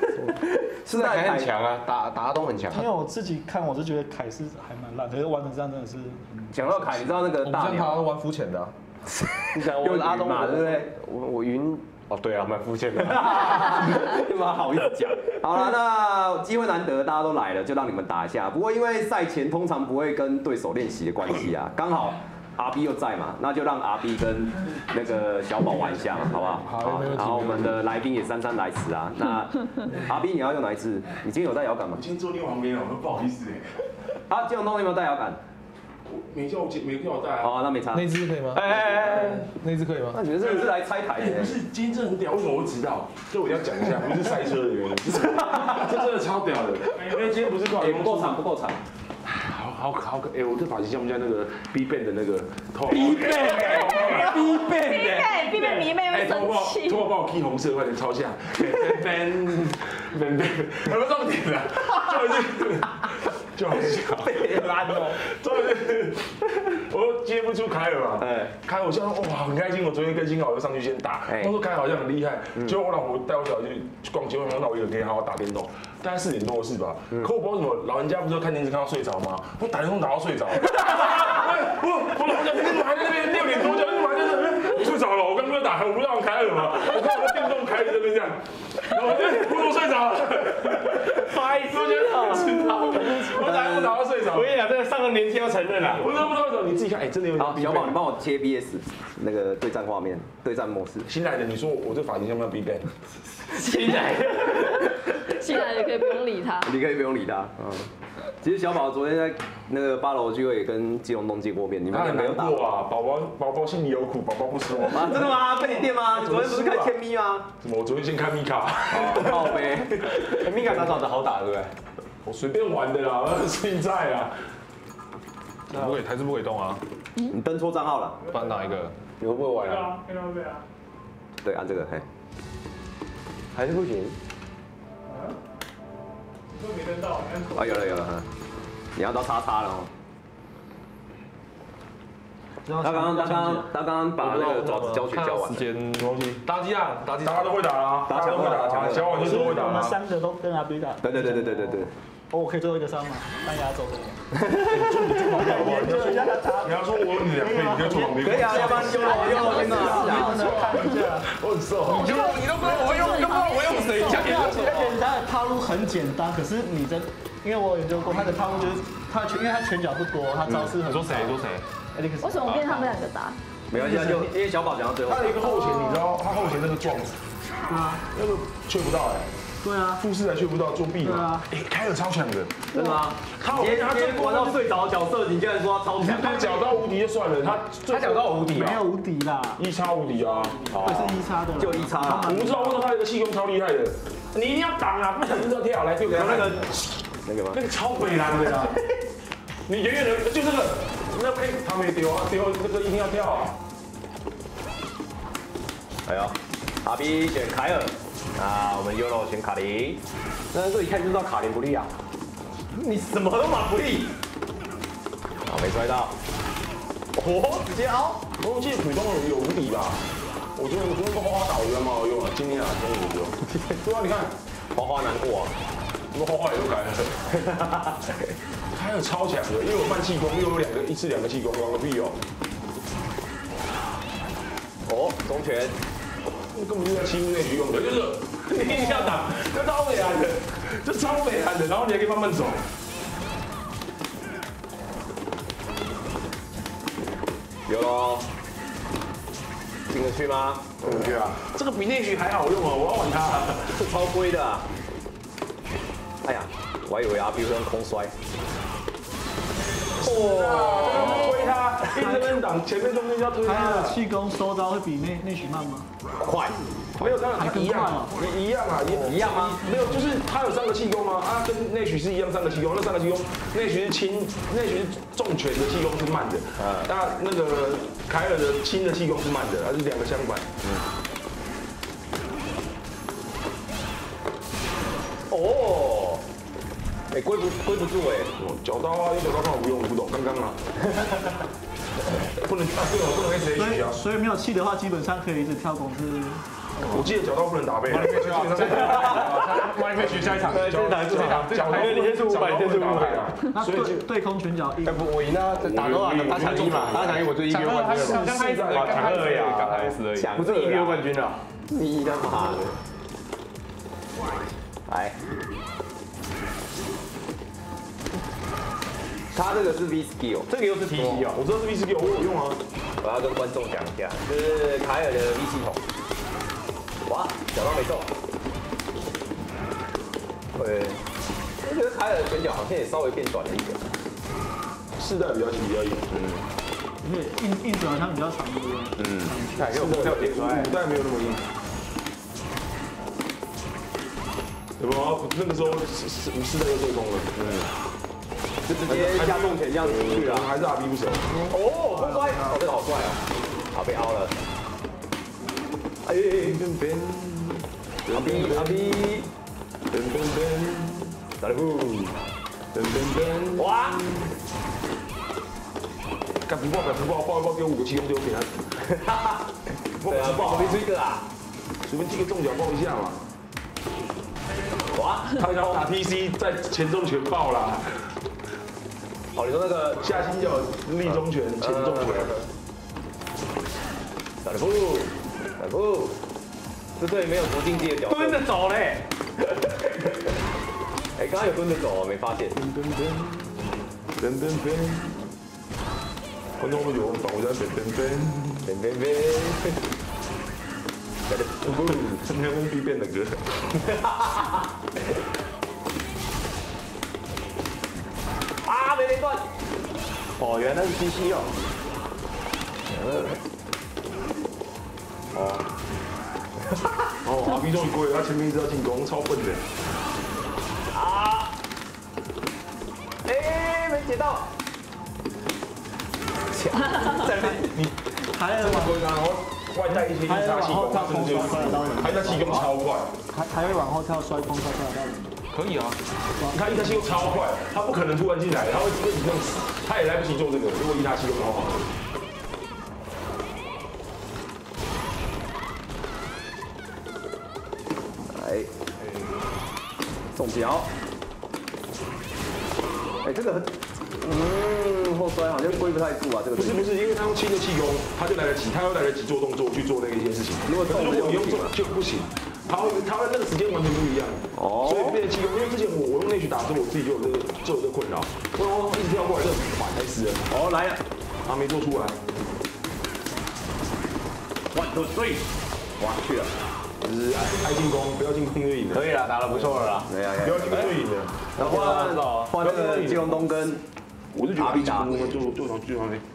4代凯很强啊，打阿东很强。 因为我自己看我是觉得凯是还蛮烂，可是玩成这样真的是。 讲到凯，你知道那个大鸟都玩肤浅的。 你想我阿东嘛，对不对？我云哦，对啊，蛮肤浅的， 干嘛好意思讲？好了，那机会难得，大家都来了，就让你们打一下。不过因为赛前通常不会跟对手练习的关系啊，刚好 RB 又在嘛，那就让 RB 跟那个小宝玩一下嘛，好不好？ 好，没问题。 然后我们的来宾也姗姗来迟啊。那 RB 你要用哪一支？你今天有带摇杆吗？ 我今天坐另外旁边哦，不好意思哎。 啊，金龙东有没有带摇杆？ 没叫我带啊。 哦，那没差。 那支可以吗？那支可以吗？ 那你们这个是来拆台的？ 不是，今天真的很屌，为什么我会知道？这我一定要讲一下，不是赛车的原因，这真的超屌的。因为今天不是刚好不够长，不够长。 好，哎，我这发型像不像那个 B Ban 的那个 ？B Ban 迷妹会生气。 拖把帮我 key 红色，快点抄下。Ban，什么重点啊？就好笑，烂哦！我接不出凯尔嘛，凯尔我现在哇很开心，我昨天更新好，我就上去先打。他说凯尔好像很厉害，结果我老婆带我小孩去逛街，我说那我一个可以好好打电动，大概4点多的事吧。可我不知道什么，老人家不是看电视看到睡着吗？我打电动打到睡着。我老婆讲你怎么还在那边6点多，怎么还在那边？我睡着了，我刚刚打，我不知道凯尔嘛，我看我的电动凯尔这边这样，然后我就睡着了。不好意思，我知道。我打到睡着。 我跟你讲，这个上了年纪要承认啦。 我真的不知道为什么，你自己看，哎，真的有点。 好，小宝，你帮我切 BS 那个对战画面、对战模式。 新来的，你说我这发型像不像 B Ban？ 新来的可以不用理他。 你可以不用理他。其实小宝昨天在那个8楼聚会也跟基隆东见过面，你们很难没有打过啊，宝宝心里有苦，宝宝不说。 啊，真的吗？被你电吗？你昨天不是看千咪吗？ 什么？我昨天先看米卡。 靠呗。 米卡打的好打，对不对？ 我随便玩的啦，现在啊。 不可以，台式不可以动啊。 你登错账号了。 不然哪一个？ 你会不会玩啊？ 可以啊。 对，按这个，嘿。 还是不行。 都没登到， 啊，有了，你要到叉了哦。他刚刚把那个爪子教学教完。 时间打击啊，打击， 大家都会打啦，大家都会打，小王就是会打。 我们3个都跟阿 B 打。 对。 哦，我可以最后一个伤吗？当压轴的。 你要说我有你2倍，你就坐旁边。 可以啊，要不然用我先拿。 看一下， 我很瘦。 你都不知道我用谁讲？ 而且他的套路很简单，可是你真，因为我研究过他的套路就是因为他拳脚不多，他招式很。 说谁？ 为什么我变他们2个打？ 没关系，就因为小宝讲到最后。 他的一个后前，你知道他后前那个撞子，那个吹不到哎。 对啊， 复式还吹不到，作弊嘛。哎，凯尔超强的， 真的吗？他今天玩到睡着的角色，你竟然说他超强？ 他脚到无敌就算了，他脚到无敌没有无敌啦 ，1叉无敌啊， 会是1叉的， 就1叉啦。 我不知道为什么他有个气功超厉害的，你一定要挡啊，不小心就跳来就给他那个吗？ 那个超北蓝的啦。 你远远的就这个，那他没丢啊，丢这个一定要跳啊。 哎呦，阿 B 选凯尔，我们 Yolo 选卡琳。 那这一看就知道卡琳不利啊。 你什么都蛮不利。好，没摔到。直接凹。 我记得普通人有无敌吧？我昨天跟花花打，我觉得蛮好用啊。今天啊，中午就。对啊，你看， 花花难过啊。 什么花花也都改了。还有超强的，因为我慢气功，又有一次2个气功，玩个屁哦。 中拳。 根本就在欺负内局用的，就是你一下打，就超美韩的，就超美韩的，然后你还可以慢慢走。 有喽，进得去吗？ 进得去啊！这个比内局还好用哦，我要玩它， 这超龟的啊！哎呀，我还以为阿 B 会用空摔。 推他，一直跟挡，前面中间要推他。 他的气功收招会比内许慢吗？ 快， 没有，当然一样，一样啊， 一样吗？ 没有，就是他有3个气功啊，跟内许是一样3个气功，那3个气功，内许是轻，内许是重拳的气功是慢的，那个凯尔的轻的气功是慢的，它是2个相反。 归不住哎， 脚刀啊，脚刀刚好不用，不懂，刚刚啊，不能不能 SH 啊， 所以没有气的话，基本上可以一直跳拱是。 我记得脚刀不能打背， 马里佩区下一场， 脚刀你先是500，你先是500啊。 那对空拳脚不，我赢了，打多少？打抢1嘛，打抢1我就1个冠军了。 刚开始而已，刚开始而已， 不是1个冠军了。 你他妈的！来。他这个是 V skill， 这个又是 TC 哦， 我知道是 V skill， 我有用啊。 我要跟观众讲一下，就是凯尔的 V 系统。哇，脚到没中。对，我觉得凯尔的拳脚好像也稍微变短了一点。 世代比较硬， 因为硬转它比较长，对不对？ 看给我跳点出来， 5代没有那么硬。有没有？那个时候4代就对攻了， 就直接加重拳这样子进去了， 还是阿 B 不熟。 空摔，这个好帅哦，好被凹了。哎，阿 B，打得不，哇！ 干不爆，丢5个气功丢给他。 对啊，爆没追个啊， 随便踢个重脚爆一下嘛。 哇！ 他要打 TC， 在前重拳爆啦。 哦，你说那个下倾角立中拳、前重拳， 打得不，这对没有国境技的角色。 蹲着走嘞。 哎，刚刚有蹲着走，没发现。 观众会有反我在噔，打得不，今天 NB 变的歌。 没连断。 哦，原来是 TC 哦。 阿 B 终于归了，他前面一直要进攻，超笨的。 没接到。 在那边你还有然后外带一些其他气功，他真的就还在气功超快， 还会往后跳摔空摔跳到人。 可以啊。 他一他气功超快，他不可能突然进来，他会自己弄死，他也来不及做这个。如果一他气功超好。 来，中脚。哎，这个后摔好像挥不太住啊，这个不是，因为他用轻的气功，他就来得及，他又来得及做动作去做那一件事情。如果你用重就不行，他会那个时间完全不一样。所以变成气功，因为之前我用内去打的时候，我自己就有这个困扰，我一直跳过来，这反才死人。 来了， 他没做出来。 1、2、3，哇，去了。 就是爱进攻，不要进攻就赢了。 可以了，打得不错了啦。 不要进攻就赢了。 然后换那个金龙东跟。 我是觉得打就上去那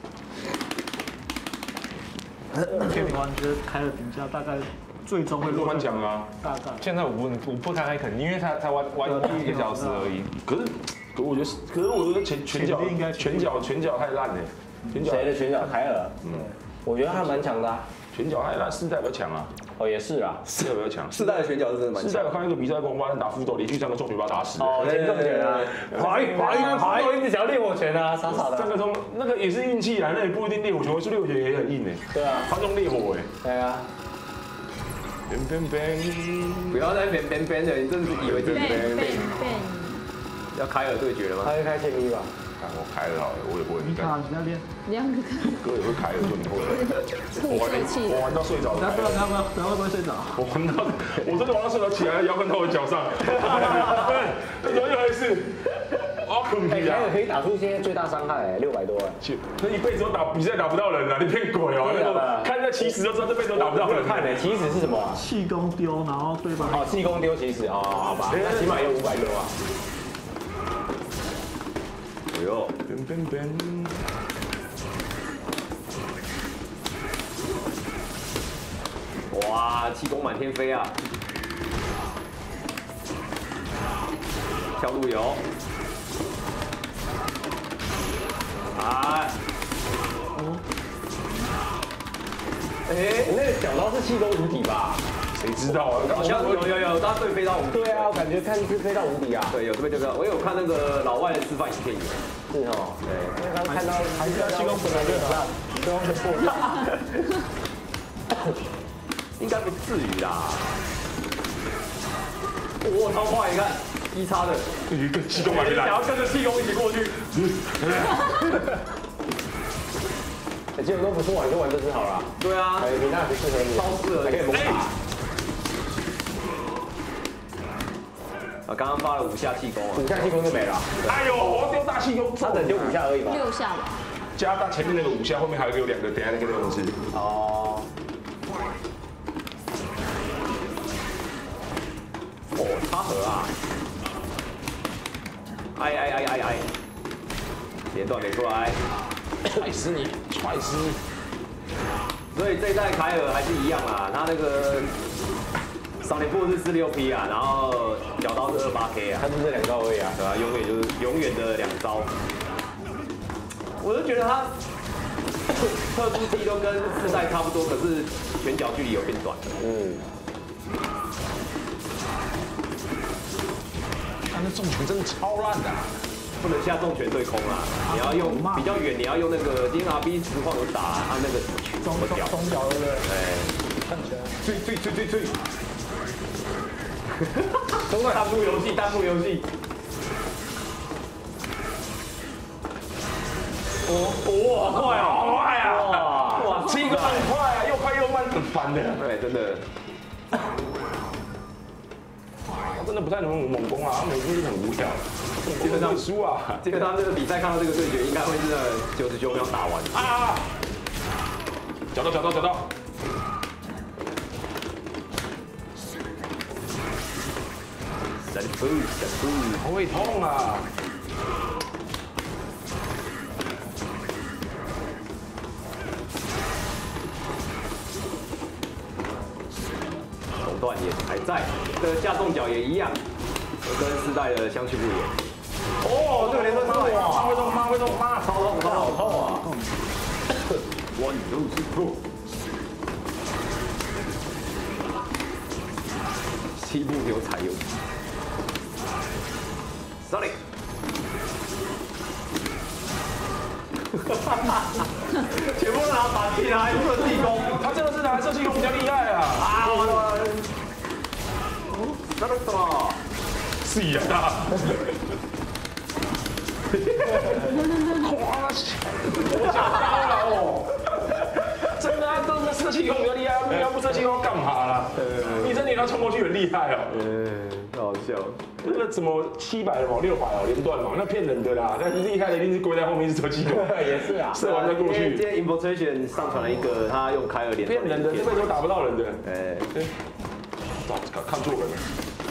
天平王觉得开了评价大概最终会落蛮强啊。 大概。 现在我不太肯定，因为他才玩1个小时而已。 可是可我觉得拳脚应该拳脚太烂了， 谁的拳脚？凯尔，我觉得他蛮强的啊。 拳脚太烂，世代比较强啊。 哦，也是啊， 世代比较强。 世代的拳脚是真的蛮强。 世代我看一个比赛，光巴打福斗，连续3个重拳把他打死。 哦，连重拳啊，跑，一直想要烈火拳啊，傻傻的。 3个钟那个也是运气啊，那也不一定烈火拳，是烈火拳也很硬哎。 对啊， 他用烈火哎。 对啊。 不要在边的，你真是以为这是要凯尔对决了吗？ 他会开前一吧？ 我开了好了，我也不会。 你看你在练 2个， 哥也会开的，说你会。我玩到睡着。 等会不会睡着？ 我真的玩到睡着，起来腰跟到我脚上。对，怎么又回事？好可惜啊！ 可以打出现在最大伤害，600多哎。 那一辈子都比赛打不到人啊！你骗鬼哦！看那起始就知道这辈子都打不到人。 看呢，起始是什么？ 气功丢，然后对方哦，气功丢起始哦，好吧，那起码也有500多啊。 哎呦，哇，气功满天飞啊！跳路由，哎， 你那个小刀是气功无敌吧？ 谁知道啊？ 好像有，他对飞到无敌。 对啊，我感觉看是飞到无敌啊。 对，有这边就是，我有看那个老外的示范影片有。 是哦，对，因为刚看到还是要气功本来就很烂，对方就破掉。 应该不至于啦。哇，超快！你看1叉的， 跟气功来， 想要跟着气功一起过去。 基本都不错，你就玩这只好了。 对啊， 你那不适合你， 超适合， 还可以猛打。 啊，刚刚发了5下气功啊 5下气功就没了。 哎呦，我丢大气功， 他只丢5下而已嘛。 6下吧。 加大前面那个5下，后面还有2个，等下那个东西。 哦。 哦，插合啊！哎，连段连出来， 踹死你！ 所以这一代凯尔还是一样啦，他那个少年步是46P 啊，然后小刀是28K 啊， 他就这2招而已啊， 对吧？永远的2招。我就觉得他特殊技都跟4代差不多，可是拳脚距离有变短。 他那重拳真的超烂的。 不能下重拳对空啊！你要用比较远，你要用那个 DNRB 实况有打他那个中脚对不对？ 哎， 看起来最，弹幕游戏，好快啊！ 哇，气功很快啊，又快又慢，很烦的。 对，真的。 他真的不太能猛攻啊，他每次都很无聊。 基本上输啊！ 基本上这个比赛看到这个对决，应该会是99秒打完啊！ 找到！ 神步， 好会痛啊！ 手段也还在，这个下重脚也一样，跟4代的相去不远。哦，这个连段出来， 会痛， 超痛啊！1 2 3 7步牛踩油，Sorry。全部拿反击来射气功， 他真的是拿射气功比较厉害啊！ 那个什么？ 是啊。哇！我想高了哦。真的啊，这射气功比较厉害，你要不射气功干嘛啦？你这你要冲过去很厉害哦。 太好笑了。 那个什么700的嘛，600哦，连段嘛，那骗人的啦。那厉害的一定是归在后面是射气功。 也是啊， 射完再过去。 今天 Infiltration 上传了一个他用凯尔连骗人的，这辈子都打不到人的。 哎， 看错人了。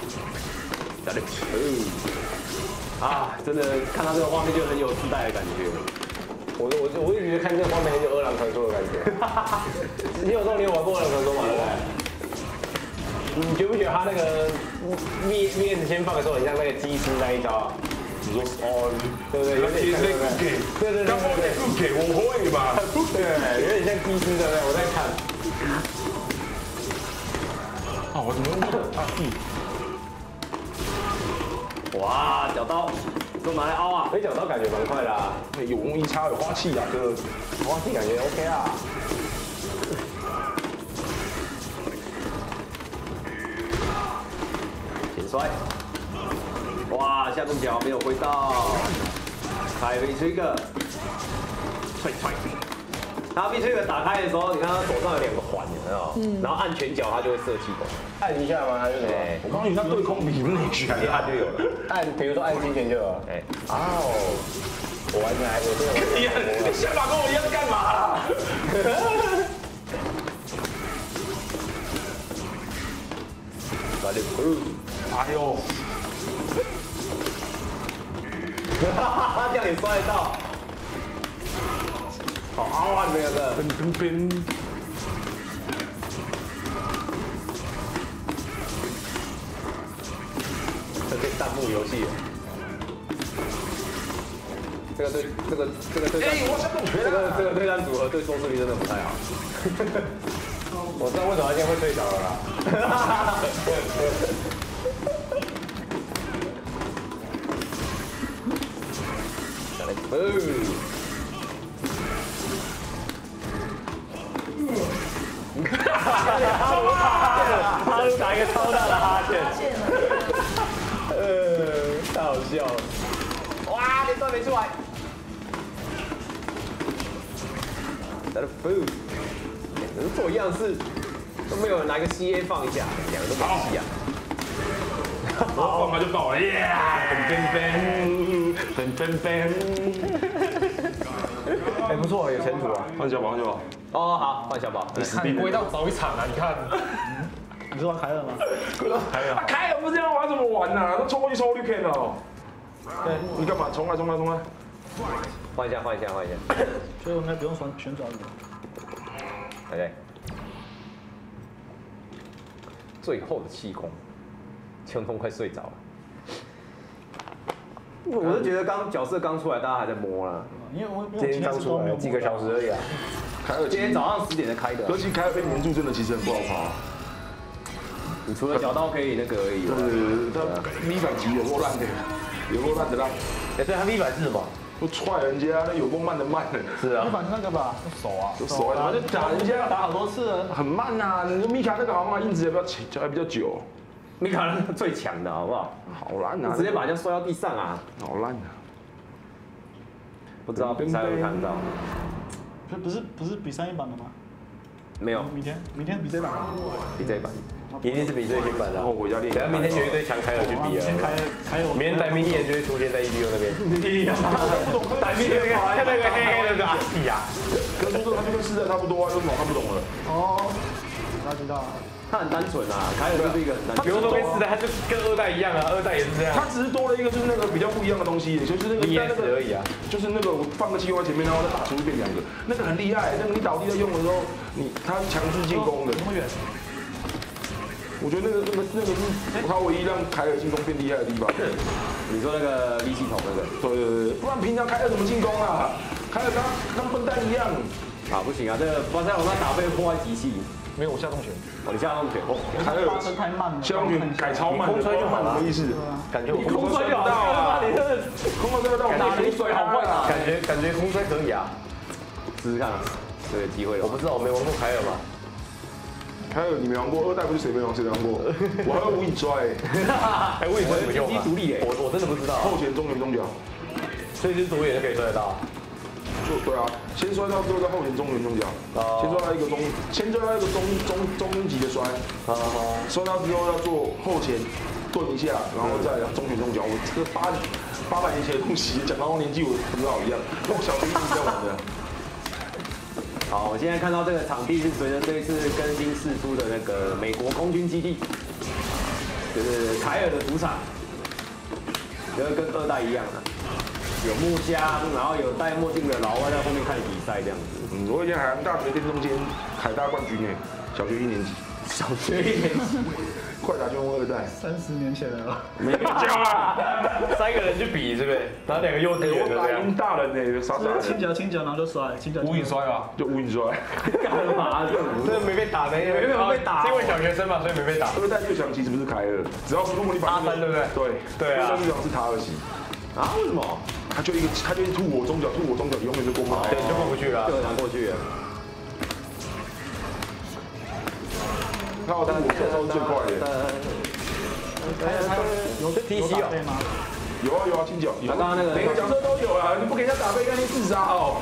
啊，真的看到这个画面就很有4代的感觉。 我一直觉得看这个画面很有饿狼传说的感觉。你有玩过饿狼传说吗？对不对？你觉不觉得他那个面子先放的时候，很像那个机师那一招啊？ 你说哦， 对对，有点像对对对， 刚刚那不给我会吧？ 对，有点像低姿的，我在看。 啊，我怎么哇，脚刀，都拿来凹啊！ 脚刀感觉蛮快的啊， 有1插有花气啊，哥， 花气感觉 OK 啊。 前摔，哇，下动脚没有挥到，凯威吹个，踹。他 B 推个打开的时候，你看他手上有2个环，有没有？然后按拳脚，他就会射气功。 按一下吗？还是什么？ 我告诉你，他对空比内举你按就有了。 按，比如说按金钱就有了。 哎， 哦，我完全还我这个。 你想法跟我一样干嘛啦？ 把这哎呦， 这样也摔得到。好凹啊，没有的。 边。 这可以弹幕游戏了。这个对我想动拳啊！ 这个对战组合对收视率真的不太好。 我知道为什么他今天会退场了啦。他是打一个超大的哈欠，太好笑了。哇，连段没出来。 他的 food， 做一样事都没有人拿个 CA 放一下，2个都没戏啊。 我放他就爆了，耶！ 哎，不错，有前途啊。 换小宝，换小宝。 哦，好，换小宝。 看归到早一场啊，你看。 你是玩凯尔吗？ 开了不是这样玩，怎么玩呢？都冲过去抽绿 K 了。 对， 你干嘛？冲来！ 换一下。 所以我应该不用旋转的。 OK。最后的气功，秋风快睡着了。我是觉得角色刚出来，大家还在摸啦。 因为我今天刚出来几个小时而已啊。 凯尔今天早上10点才开的。 尤其凯尔被黏住，真的其实很不好爬。 你除了小刀可以那个而已。 对，他 V 反击有够烂的，有够烂的啦。 哎，对他 V 反是什么？ 不踹人家，那有够慢的慢的。 是啊。 你反正那个吧，手啊， 手啊，就打人家打好多次了， 很慢呐。你说米卡那个好像印子还比较久。 米卡那最强的好不好？ 好烂啊！ 直接把人家摔到地上啊！ 好烂啊！ 不知道比赛会看到。 不是比3-1版的吗？ 没有， 明天比这版。 比这一版。 一定是比最新版的。 然后回家练。 等下明天有一堆强凯尔去比啊。明天白明眼就会出现在 EDO 那边。 白明眼像那个黑黑的阿弟啊。 可是说他就跟4代差不多啊，有什么看不懂了？ 哦，大家知道。 他很单纯啊，凯尔就是一个很单纯。 比如说跟4代，他就跟2代一样啊，2代也是这样。 他只是多了一个就是那个比较不一样的东西，就是那个而已啊。 就是那个我放个计划前面，然后再打出变2个，那个很厉害。那个你倒地在用的时候，他强制进攻的。 这么远？ 我觉得那个是他唯一让凯尔进攻变厉害的地方。 你说那个 V 系统那个？ 对，不然平常凯尔怎么进攻啊？凯尔跟笨蛋一样。 啊，不行啊，这个巴塞罗那打被破坏机器。 没有，我下重拳。 哦，你下动拳。 凯尔发生太慢了， 下动拳改超慢，空摔就慢，什么意思？ 感觉你空摔就好啊！你这空摔到打空摔好快啊！ 感觉空摔可以啊， 试试看，这个机会了。 我不知道，我没玩过凯尔嘛。 凯尔你没玩过，2代不是谁没玩谁玩过？我还会无影摔， 哎，我以为怎么用啊？ 独立哎， 我真的不知道。 后前、中前、中脚， 所以是左眼就可以摔得到。 对啊，先摔到之后再后前、中前、中脚，先摔到一个中级的摔，摔到之后要做后前顿一下，然后再中前、中脚。我这个800年前的东西，讲到年纪我很老一样，跟我小学一样玩的。 好，我现在看到这个场地是随着这一次更新释出的那个美国空军基地，就是凯尔的主场，就是跟2代一样啊，有木箱，然后有戴墨镜的老外在后面看比赛这样子。 我以前海洋大学电动间凯大冠军呢，小学1年级。 小学1年级， 快打旋风2代 30年前了。 没教啊 ，3个人去比是不是？然后2个幼稚园的这样我打赢。大人呢，傻傻的。 轻脚，然后就摔，轻脚。 无影摔啊， 就无影摔。 干嘛？ 真的没被打的，没被打，是因为小学生嘛，所以没被打。 2代最强其实不是凯尔，只要如果你把阿三对不对？对啊。 最强是塔尔西。 啊？为什么？ 他就一直吐我中脚，永远就过不来。 对，就过不去了。 就很难过去了。 他我吐我手是最快的。 有踢膝哦。 有啊，青脚。 他刚刚那个每个角色都有啊，你不给人家打飞，干脆自杀哦。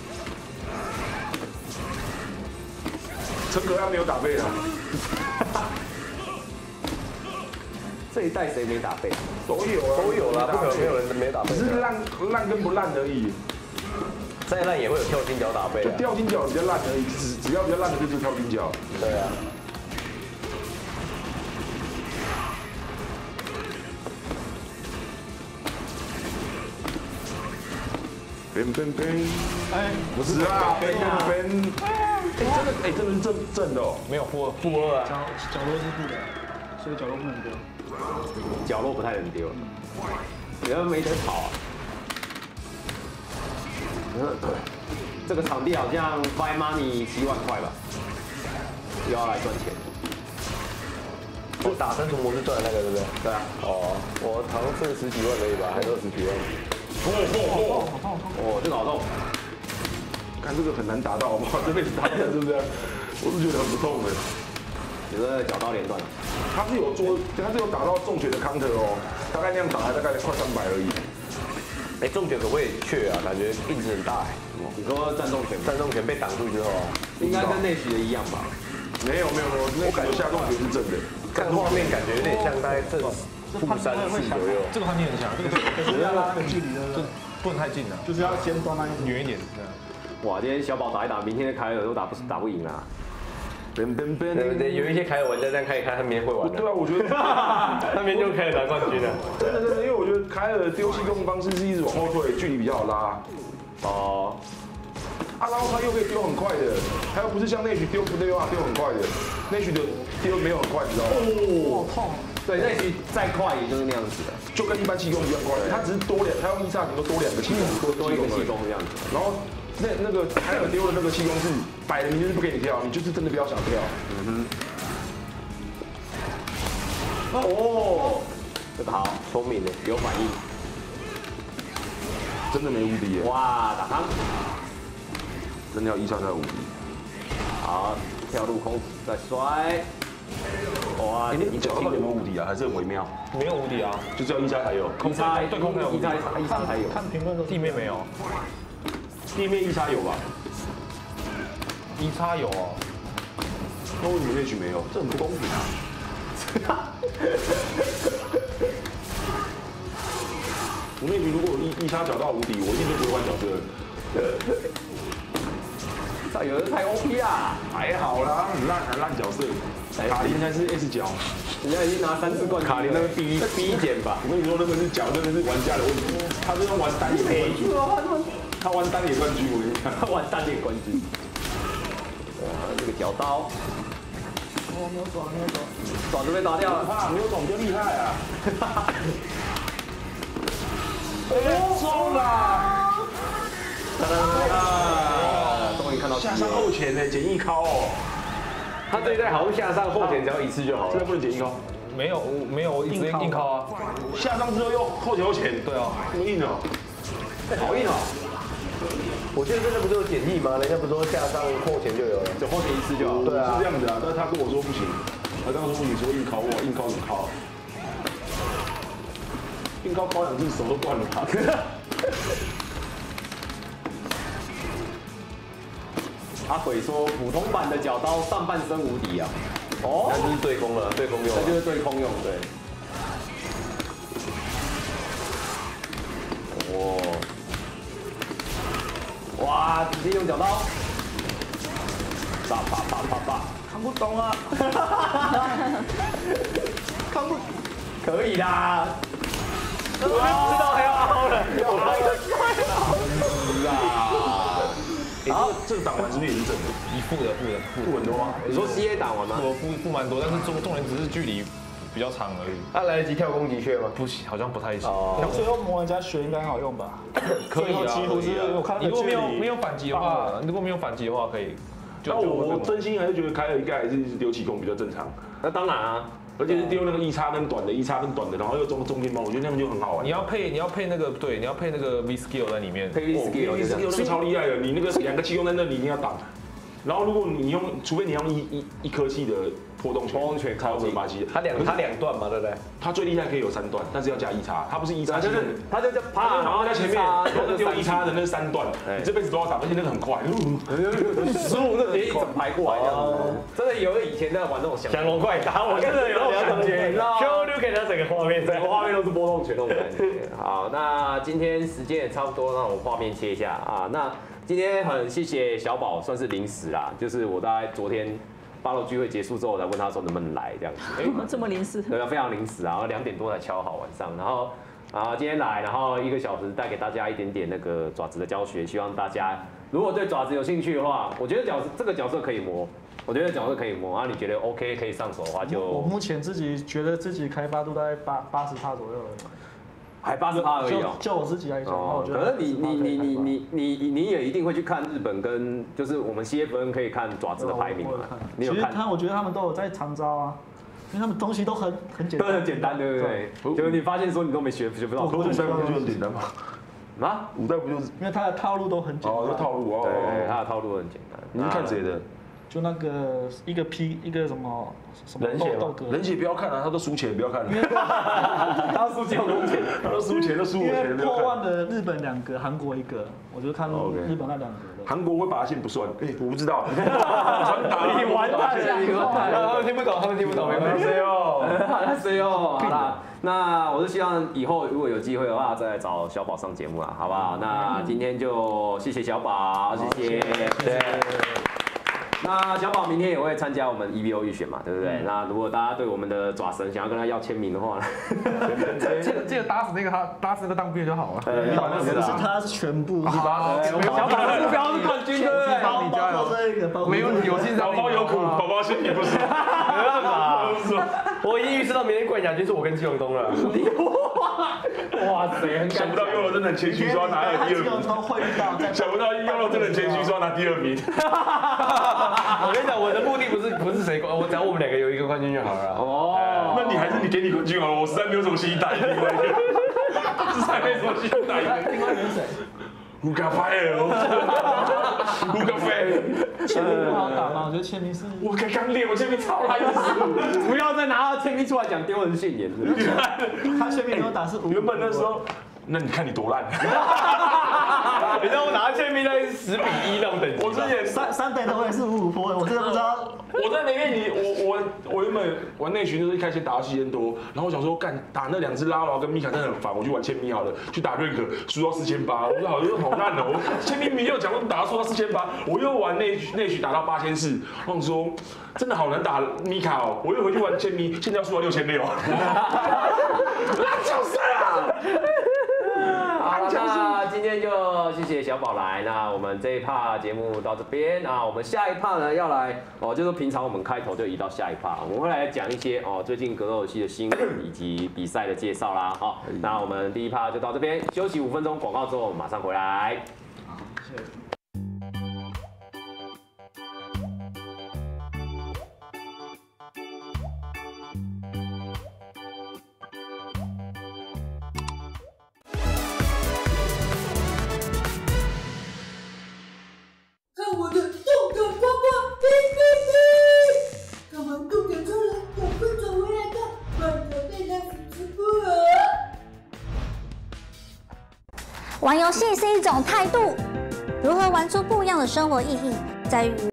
陈可他没有打飞啊。 这一代谁没打背？ 都有啦， 不可能没有人没打背。 只是烂跟不烂而已。 再烂也会有跳金脚打背。 就跳金脚比较烂而已，只要比较烂的就是跳金脚。 对啊。 哎，不是啊，真的是正的哦， 没有负2啊。 角落是负的，所以角落不能丢。 角落不太能丢，你要没得跑啊。这个场地好像 buy money7万块吧，又要来赚钱。 就打生存模式赚的那个，对不对？ 对啊。 哦，我好像剩10几万而已吧，还是20几万。 哦，这个好痛。 看这个很难打到，好不好？这辈子打不了，是不是？我是觉得很不痛的。 有个脚刀连断了。 他是有打到重拳的 counter 哦，大概那样打还大概快300而已。 哎，重拳可不可以去啊？感觉印子很大哎。 你说战重拳？ 战重拳被挡住之后啊， 应该跟内许的一样吧？ 没有，那感觉下重拳是正的。 看画面感觉有点像大概正负3、4左右。 这个判定很强，这个可是要拉个距离的， 不能太近了， 就是要先端那一远一点。这样。 哇，今天小宝打一打，明天的凯尔都打不赢啊！ 对，有一些凯尔玩家这样看一看，他明天会玩的。 对啊，我觉得他明天就凯尔拿冠军了。 真的，因为我觉得凯尔丢气功方式是一直往后退，距离比较好拉。 哦。 然后他又可以丢很快的，他又不是像内许丢不丢啊，丢很快的，内许的丢没有很快，你知道吗？ 哦，痛。 对，内许再快也就是那样子的， 就跟一般气功一样快，他只是他用1杀顶多2个气功， 多一个气功这样子。 然后那个凯尔丢的那个气功是摆的明就是不给你跳，你就是真的不要想跳。 哦，这个好， 聪明的， 有反应， 真的没无敌耶！ 哇，打康， 真的要1杀才有无敌。 好，跳入空再摔。哇， 你脚到底有没有无敌啊？还是很微妙？ 没有无敌啊， 就是要1杀才有。 空差对空才有无敌 ，1杀才有。 看评论都地面没有， 地面1杀有吧 1叉有哦。 那为什么内许没有？这很不公平啊！我内许如果1杀脚到无敌，我一定就不会换角色。 这有人太 OP 啦， 还好啦，很烂角色。卡林才是 S 角， 人家已经拿3次冠军。 卡林那个第一减吧。 我跟你说，那个是角，真的是玩家的问题。他是用玩单眼冠军，他玩单眼冠军，我跟你讲， 他玩单眼冠军。哇，这个脚刀。 哦，没有爪， 爪子被打掉了， 没有种就厉害啊！ 中了！ 终于看到下上后前的简易敲哦， 他这一代好像下上后前只要1次就好了。 这个不能简易敲， 没有，我直接硬靠啊。 下上之后又后前后前， 对啊， 这么硬哦， 好硬哦！ 我记得这个不是有简易吗？人家不是说下上后前就有了， 就后前1次就好。 对啊， 是这样子啊，但是他跟我说不行，他刚刚说不行，说硬敲我，硬敲怎么敲？硬敲2次手都断了吧？ 阿鬼说普通版的脚刀上半身无敌啊！哦， 那就是对空了，对空用。 这就是对空用，对。哦，哇，直接用脚刀，啪啪啪啪啪， 看不懂啊！ 看不，可以啦。 我就知道还要凹了， 要凹啦！ 好，这个挡完是不是也是正的？ 负的， 负很多吗？ 你说 CA 打完吗？ 负蛮多，但是重点只是距离比较长而已。 那来得及跳攻击穴吗？ 不行，好像不太行。 最后磨人家血应该很好用吧？ 可以啊， 几乎是我看你如果没有反击的话，可以。 那我真心还是觉得凯尔应该还是丢起攻比较正常。 那当然啊。 而且是丢那个一叉跟短的，然后又中间包，我觉得那样就很好玩。 你要配那个对，你要配那个 V skill 在里面。 配 V skill 那个超厉害的，你那个2个气功在那里一定要挡。然后如果你除非你用一颗气的波动拳，超正巴西的。 它两段嘛，对不对？ 它最厉害可以有3段，但是要加一叉，它不是一叉， 它就啪， 然后在前面，然后丢一叉的那是3段，你这辈子都要打，而且那个很快 15那连一整排过来这样子，真的有以前在玩那种降龙快打，我真的有那种感觉，你知道吗？ 就给他整个画面， 整个画面都是波动拳那种感觉。好，那今天时间也差不多，让我画面切一下啊。那今天很谢谢小宝，算是临时啦，就是我大概昨天8楼聚会结束之后，我才问他说能不能来这样子。 这么临时？ 对啊，非常临时啊，然后2点多才敲好晚上，然后今天来，然后1个小时带给大家一点点那个爪子的教学，希望大家如果对爪子有兴趣的话，我觉得这个角色可以磨，我觉得角色可以磨啊，你觉得 OK 可以上手的话就。 我目前觉得自己开发度大概80%左右而已。 还80%而已哦。 就我自己来讲，我觉得。 可是你也一定会去看日本跟就是我们 CFN 可以看爪子的排名嘛？ 其实我觉得他们都有在常招啊，因为他们东西都很简单。 都很简单，对不对？就是你发现说你都没学不到。 古代不就很简单吗？ 啊？ 古代不就是？ 因为他的套路都很简单。 哦，套路哦。 对，他的套路很简单。 你是看谁的？ 就那个一个什么冷血斗哥， 冷血不要看啊，他都输钱不要看。 他输几公钱， 他都输钱都输我钱。 因为破万的日本2个，韩国1个，我就看日本那2个的。 韩国会拔线不算，我不知道。 你完蛋了，你完蛋了。 他们听不懂，没关系哦。 谁哦？好啦，那我是希望以后如果有机会的话，再来找小宝上节目啦，好不好？那今天就谢谢小宝，谢谢。那小宝明天也会参加我们 EVO 预选嘛，对不对？那如果大家对我们的爪神想要跟他要签名的话呢， 记得打死那个当兵就好了。 不是他是全部。 小宝的目标是冠军，对不对？ 包括这个， 没问题，我欣赏。 宝宝有苦，宝宝心里不舒服。 没办法，我已经预示到明天冠亚军是我跟季永东了。 哇塞， 想不到优柔真的很谦虚，说要拿了第2名。想不到优柔真的很谦虚，说要拿第2名。 我跟你讲，我的目的不是谁冠，我只要我们2个有一个冠军就好了。 哦，那你还是你给你冠军好了，我实在没有什么心打另外一个，实在没什么心打一个。 另外一个是谁？ 胡咖啡胡咖啡。 签名不好打吗？我觉得签名是。 我刚练，我签名超烂死。 不要再拿签名出来讲丢人现眼。 他签名给我打是5。 原本那时候。那你看你多烂！ 你知道我拿签名那是10比1那种等级。 我之前 3等的我也是55波，我真的不知道。 我在那边我原本玩内群就是一开始打到7千多，然后我想说干打那2只拉劳跟米卡真的很烦，我去玩签名好了，去打认可输到4800，我说好烂哦！签名没有讲过打到输到4800，我又玩内群打到8400，我想说真的好难打米卡哦，我又回去玩签名，现在要输到6600，就是啊！ 好了，那今天就谢谢小宝来。那我们这一趴节目到这边啊，我们下一趴呢要来就是平常我们开头就移到下一趴，我们会来讲一些最近格斗游戏的新闻以及比赛的介绍啦。好，那我们第一趴就到这边，休息5分钟，广告之后马上回来。 好，谢谢。 玩游戏是一种态度，如何玩出不一样的生活意义，在于